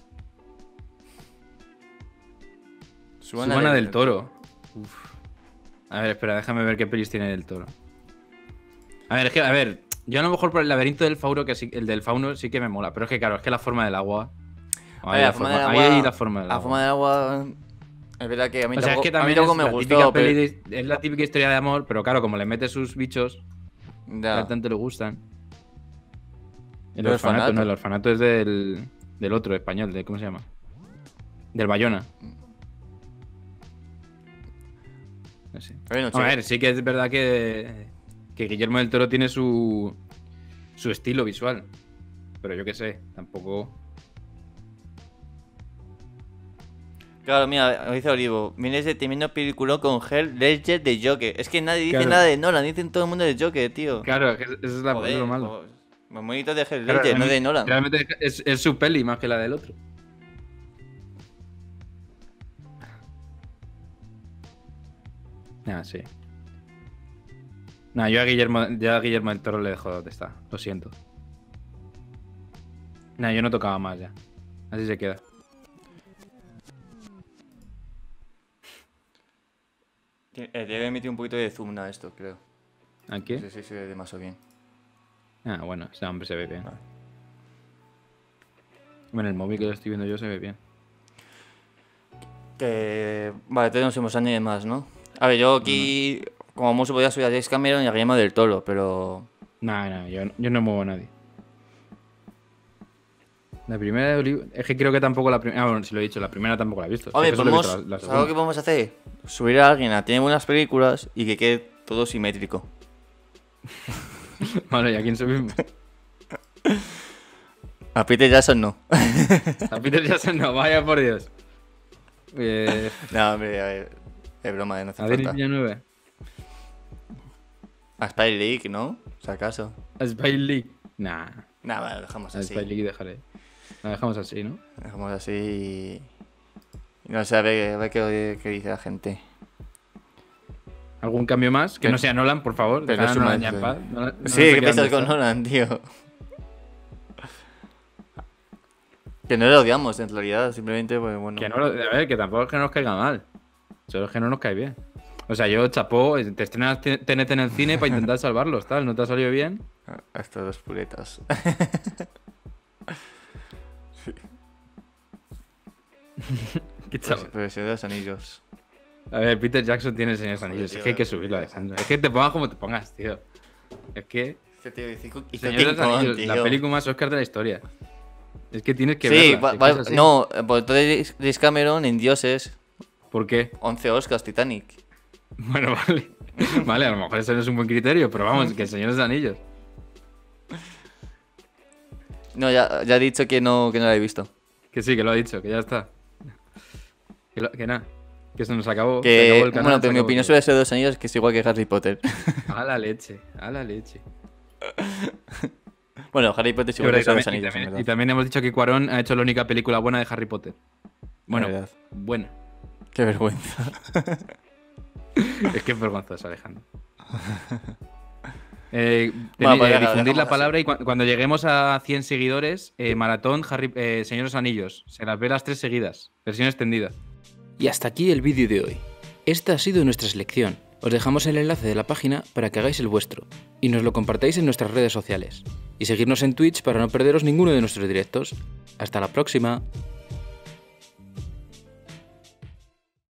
Subana del Toro. Uf. A ver, espera, déjame ver qué pelis tiene del Toro. A ver, es que, a ver, yo a lo mejor por el laberinto del fauno, que sí, el del fauno sí que me mola, pero es que claro, es que la forma del agua. A Ahí ver, la la forma del ahí agua. hay la forma del La agua. forma del agua. Es verdad que a mí O sea, es tampoco, que a mí también tampoco es me la gustó, típica pero. peli de- es la típica historia de amor, pero claro, como le mete sus bichos, Ya. que tanto le gustan. El El orfanato, orfanato. no, el orfanato es del, del otro español, de ¿cómo se llama? Del Bayona. No sé. Bueno, A chico, ver, sí que es verdad que, que Guillermo del Toro tiene su, su estilo visual. Pero yo qué sé, tampoco. Claro, mira, dice Olivo. Vienes de tremendo película con Hell Ledger de Joker. Es que nadie dice Claro. nada de Nolan, dicen todo el mundo de Joker, tío. Claro, que eso es, la, Joder, es lo malo. pues, muy bonito de Hell Claro, Ledger, no de realmente- Nolan. Realmente es, es su peli más que la del otro. Ah, sí. Nah, yo a Guillermo, yo a Guillermo del Toro le dejo donde está. Lo siento. Nah, yo no tocaba más ya. Así se queda. Eh, Debe emitir un poquito de zoom a esto, creo. ¿Aquí? No sé si se ve demasiado bien. Ah, bueno, ese hombre se ve bien. Vale. Bueno, el móvil que lo estoy viendo yo se ve bien. Que... Vale, tenemos unos años más, ¿no? A ver, yo aquí, como mucho podía subir a James Cameron y a Guillermo del Toro, pero... No, no, yo, yo no muevo a nadie. La primera de Olivo... Es que creo que tampoco la primera... Ah, bueno, si lo he dicho, la primera tampoco la he visto. Hombre, Es que solo he podemos... visto la- la ¿sabes lo que segunda. podemos hacer? Subir a alguien a tiene buenas películas y que quede todo simétrico. Vale, ¿y a quién subimos? A Peter Jackson no. A Peter Jackson no, vaya por Dios. Eh, No, hombre, a ver, es broma, no hace a Denis falta. Villeneuve. A Spy League, ¿no? Si acaso. A Spy League. Nah, Nada, vale, lo dejamos a así. Spy League dejaré. La dejamos así, ¿no? Dejamos así y... No sé, a ver, a ver qué, qué dice la gente. ¿Algún cambio más? Que Pero- no sea Nolan, por favor. pero Dejar a es un Nolan mal- ya en paz. Nolan- no Sí, sé ¿qué qué piensas dónde con está. Nolan, tío? Que no lo odiamos, en realidad, simplemente, pues bueno. Que no, lo- a ver, que tampoco es que nos caiga mal. Solo es que no nos cae bien. O sea, yo, chapó, te estrenas T N T en el cine para intentar salvarlos, tal. ¿No te ha salido bien? Hasta los puretas. Qué Pues, chaval. pues de los anillos. A ver, Peter Jackson tiene señores anillos. Es que hay que subirlo, Alejandro. Es que te pongas como te pongas, tío. Es que. Este tío dice, hizo Señor de King los Kong, Anillos, la tío. película más Oscar de la historia. Es que tienes que Sí, verla. va- es que va- es así. no, pues entonces James Cameron en Dioses, ¿Por qué? once Oscars, Titanic. Bueno, vale. Vale, a lo mejor ese no es un buen criterio, pero vamos, que el Señor de los Anillos. No, ya, ya he dicho que no, que no la he visto. Que sí, que lo ha dicho, que ya está. Que, lo- que nada. Que se nos acabó. se Que, acabó el canal, bueno, se pero mi acabó opinión todo. sobre ese de los anillos es que es igual que Harry Potter. A la leche, a la leche. Bueno, Harry Potter es Y, igual que verdad, y los también, y anillos, en también- y verdad. también hemos dicho que Cuarón ha hecho la única película buena de Harry Potter. Bueno, verdad. buena. Qué vergüenza. Es que es vergonzoso, Alejandro. Eh, Bueno, tenéis- pues eh, venga, difundir la dejamos palabra y cu- cuando lleguemos a cien seguidores, eh, maratón Harry, eh, Señor de los Anillos. Se las ve las tres seguidas, versión extendida. Y hasta aquí el vídeo de hoy. Esta ha sido nuestra selección. Os dejamos el enlace de la página para que hagáis el vuestro y nos lo compartáis en nuestras redes sociales. Y seguirnos en Twitch para no perderos ninguno de nuestros directos. Hasta la próxima.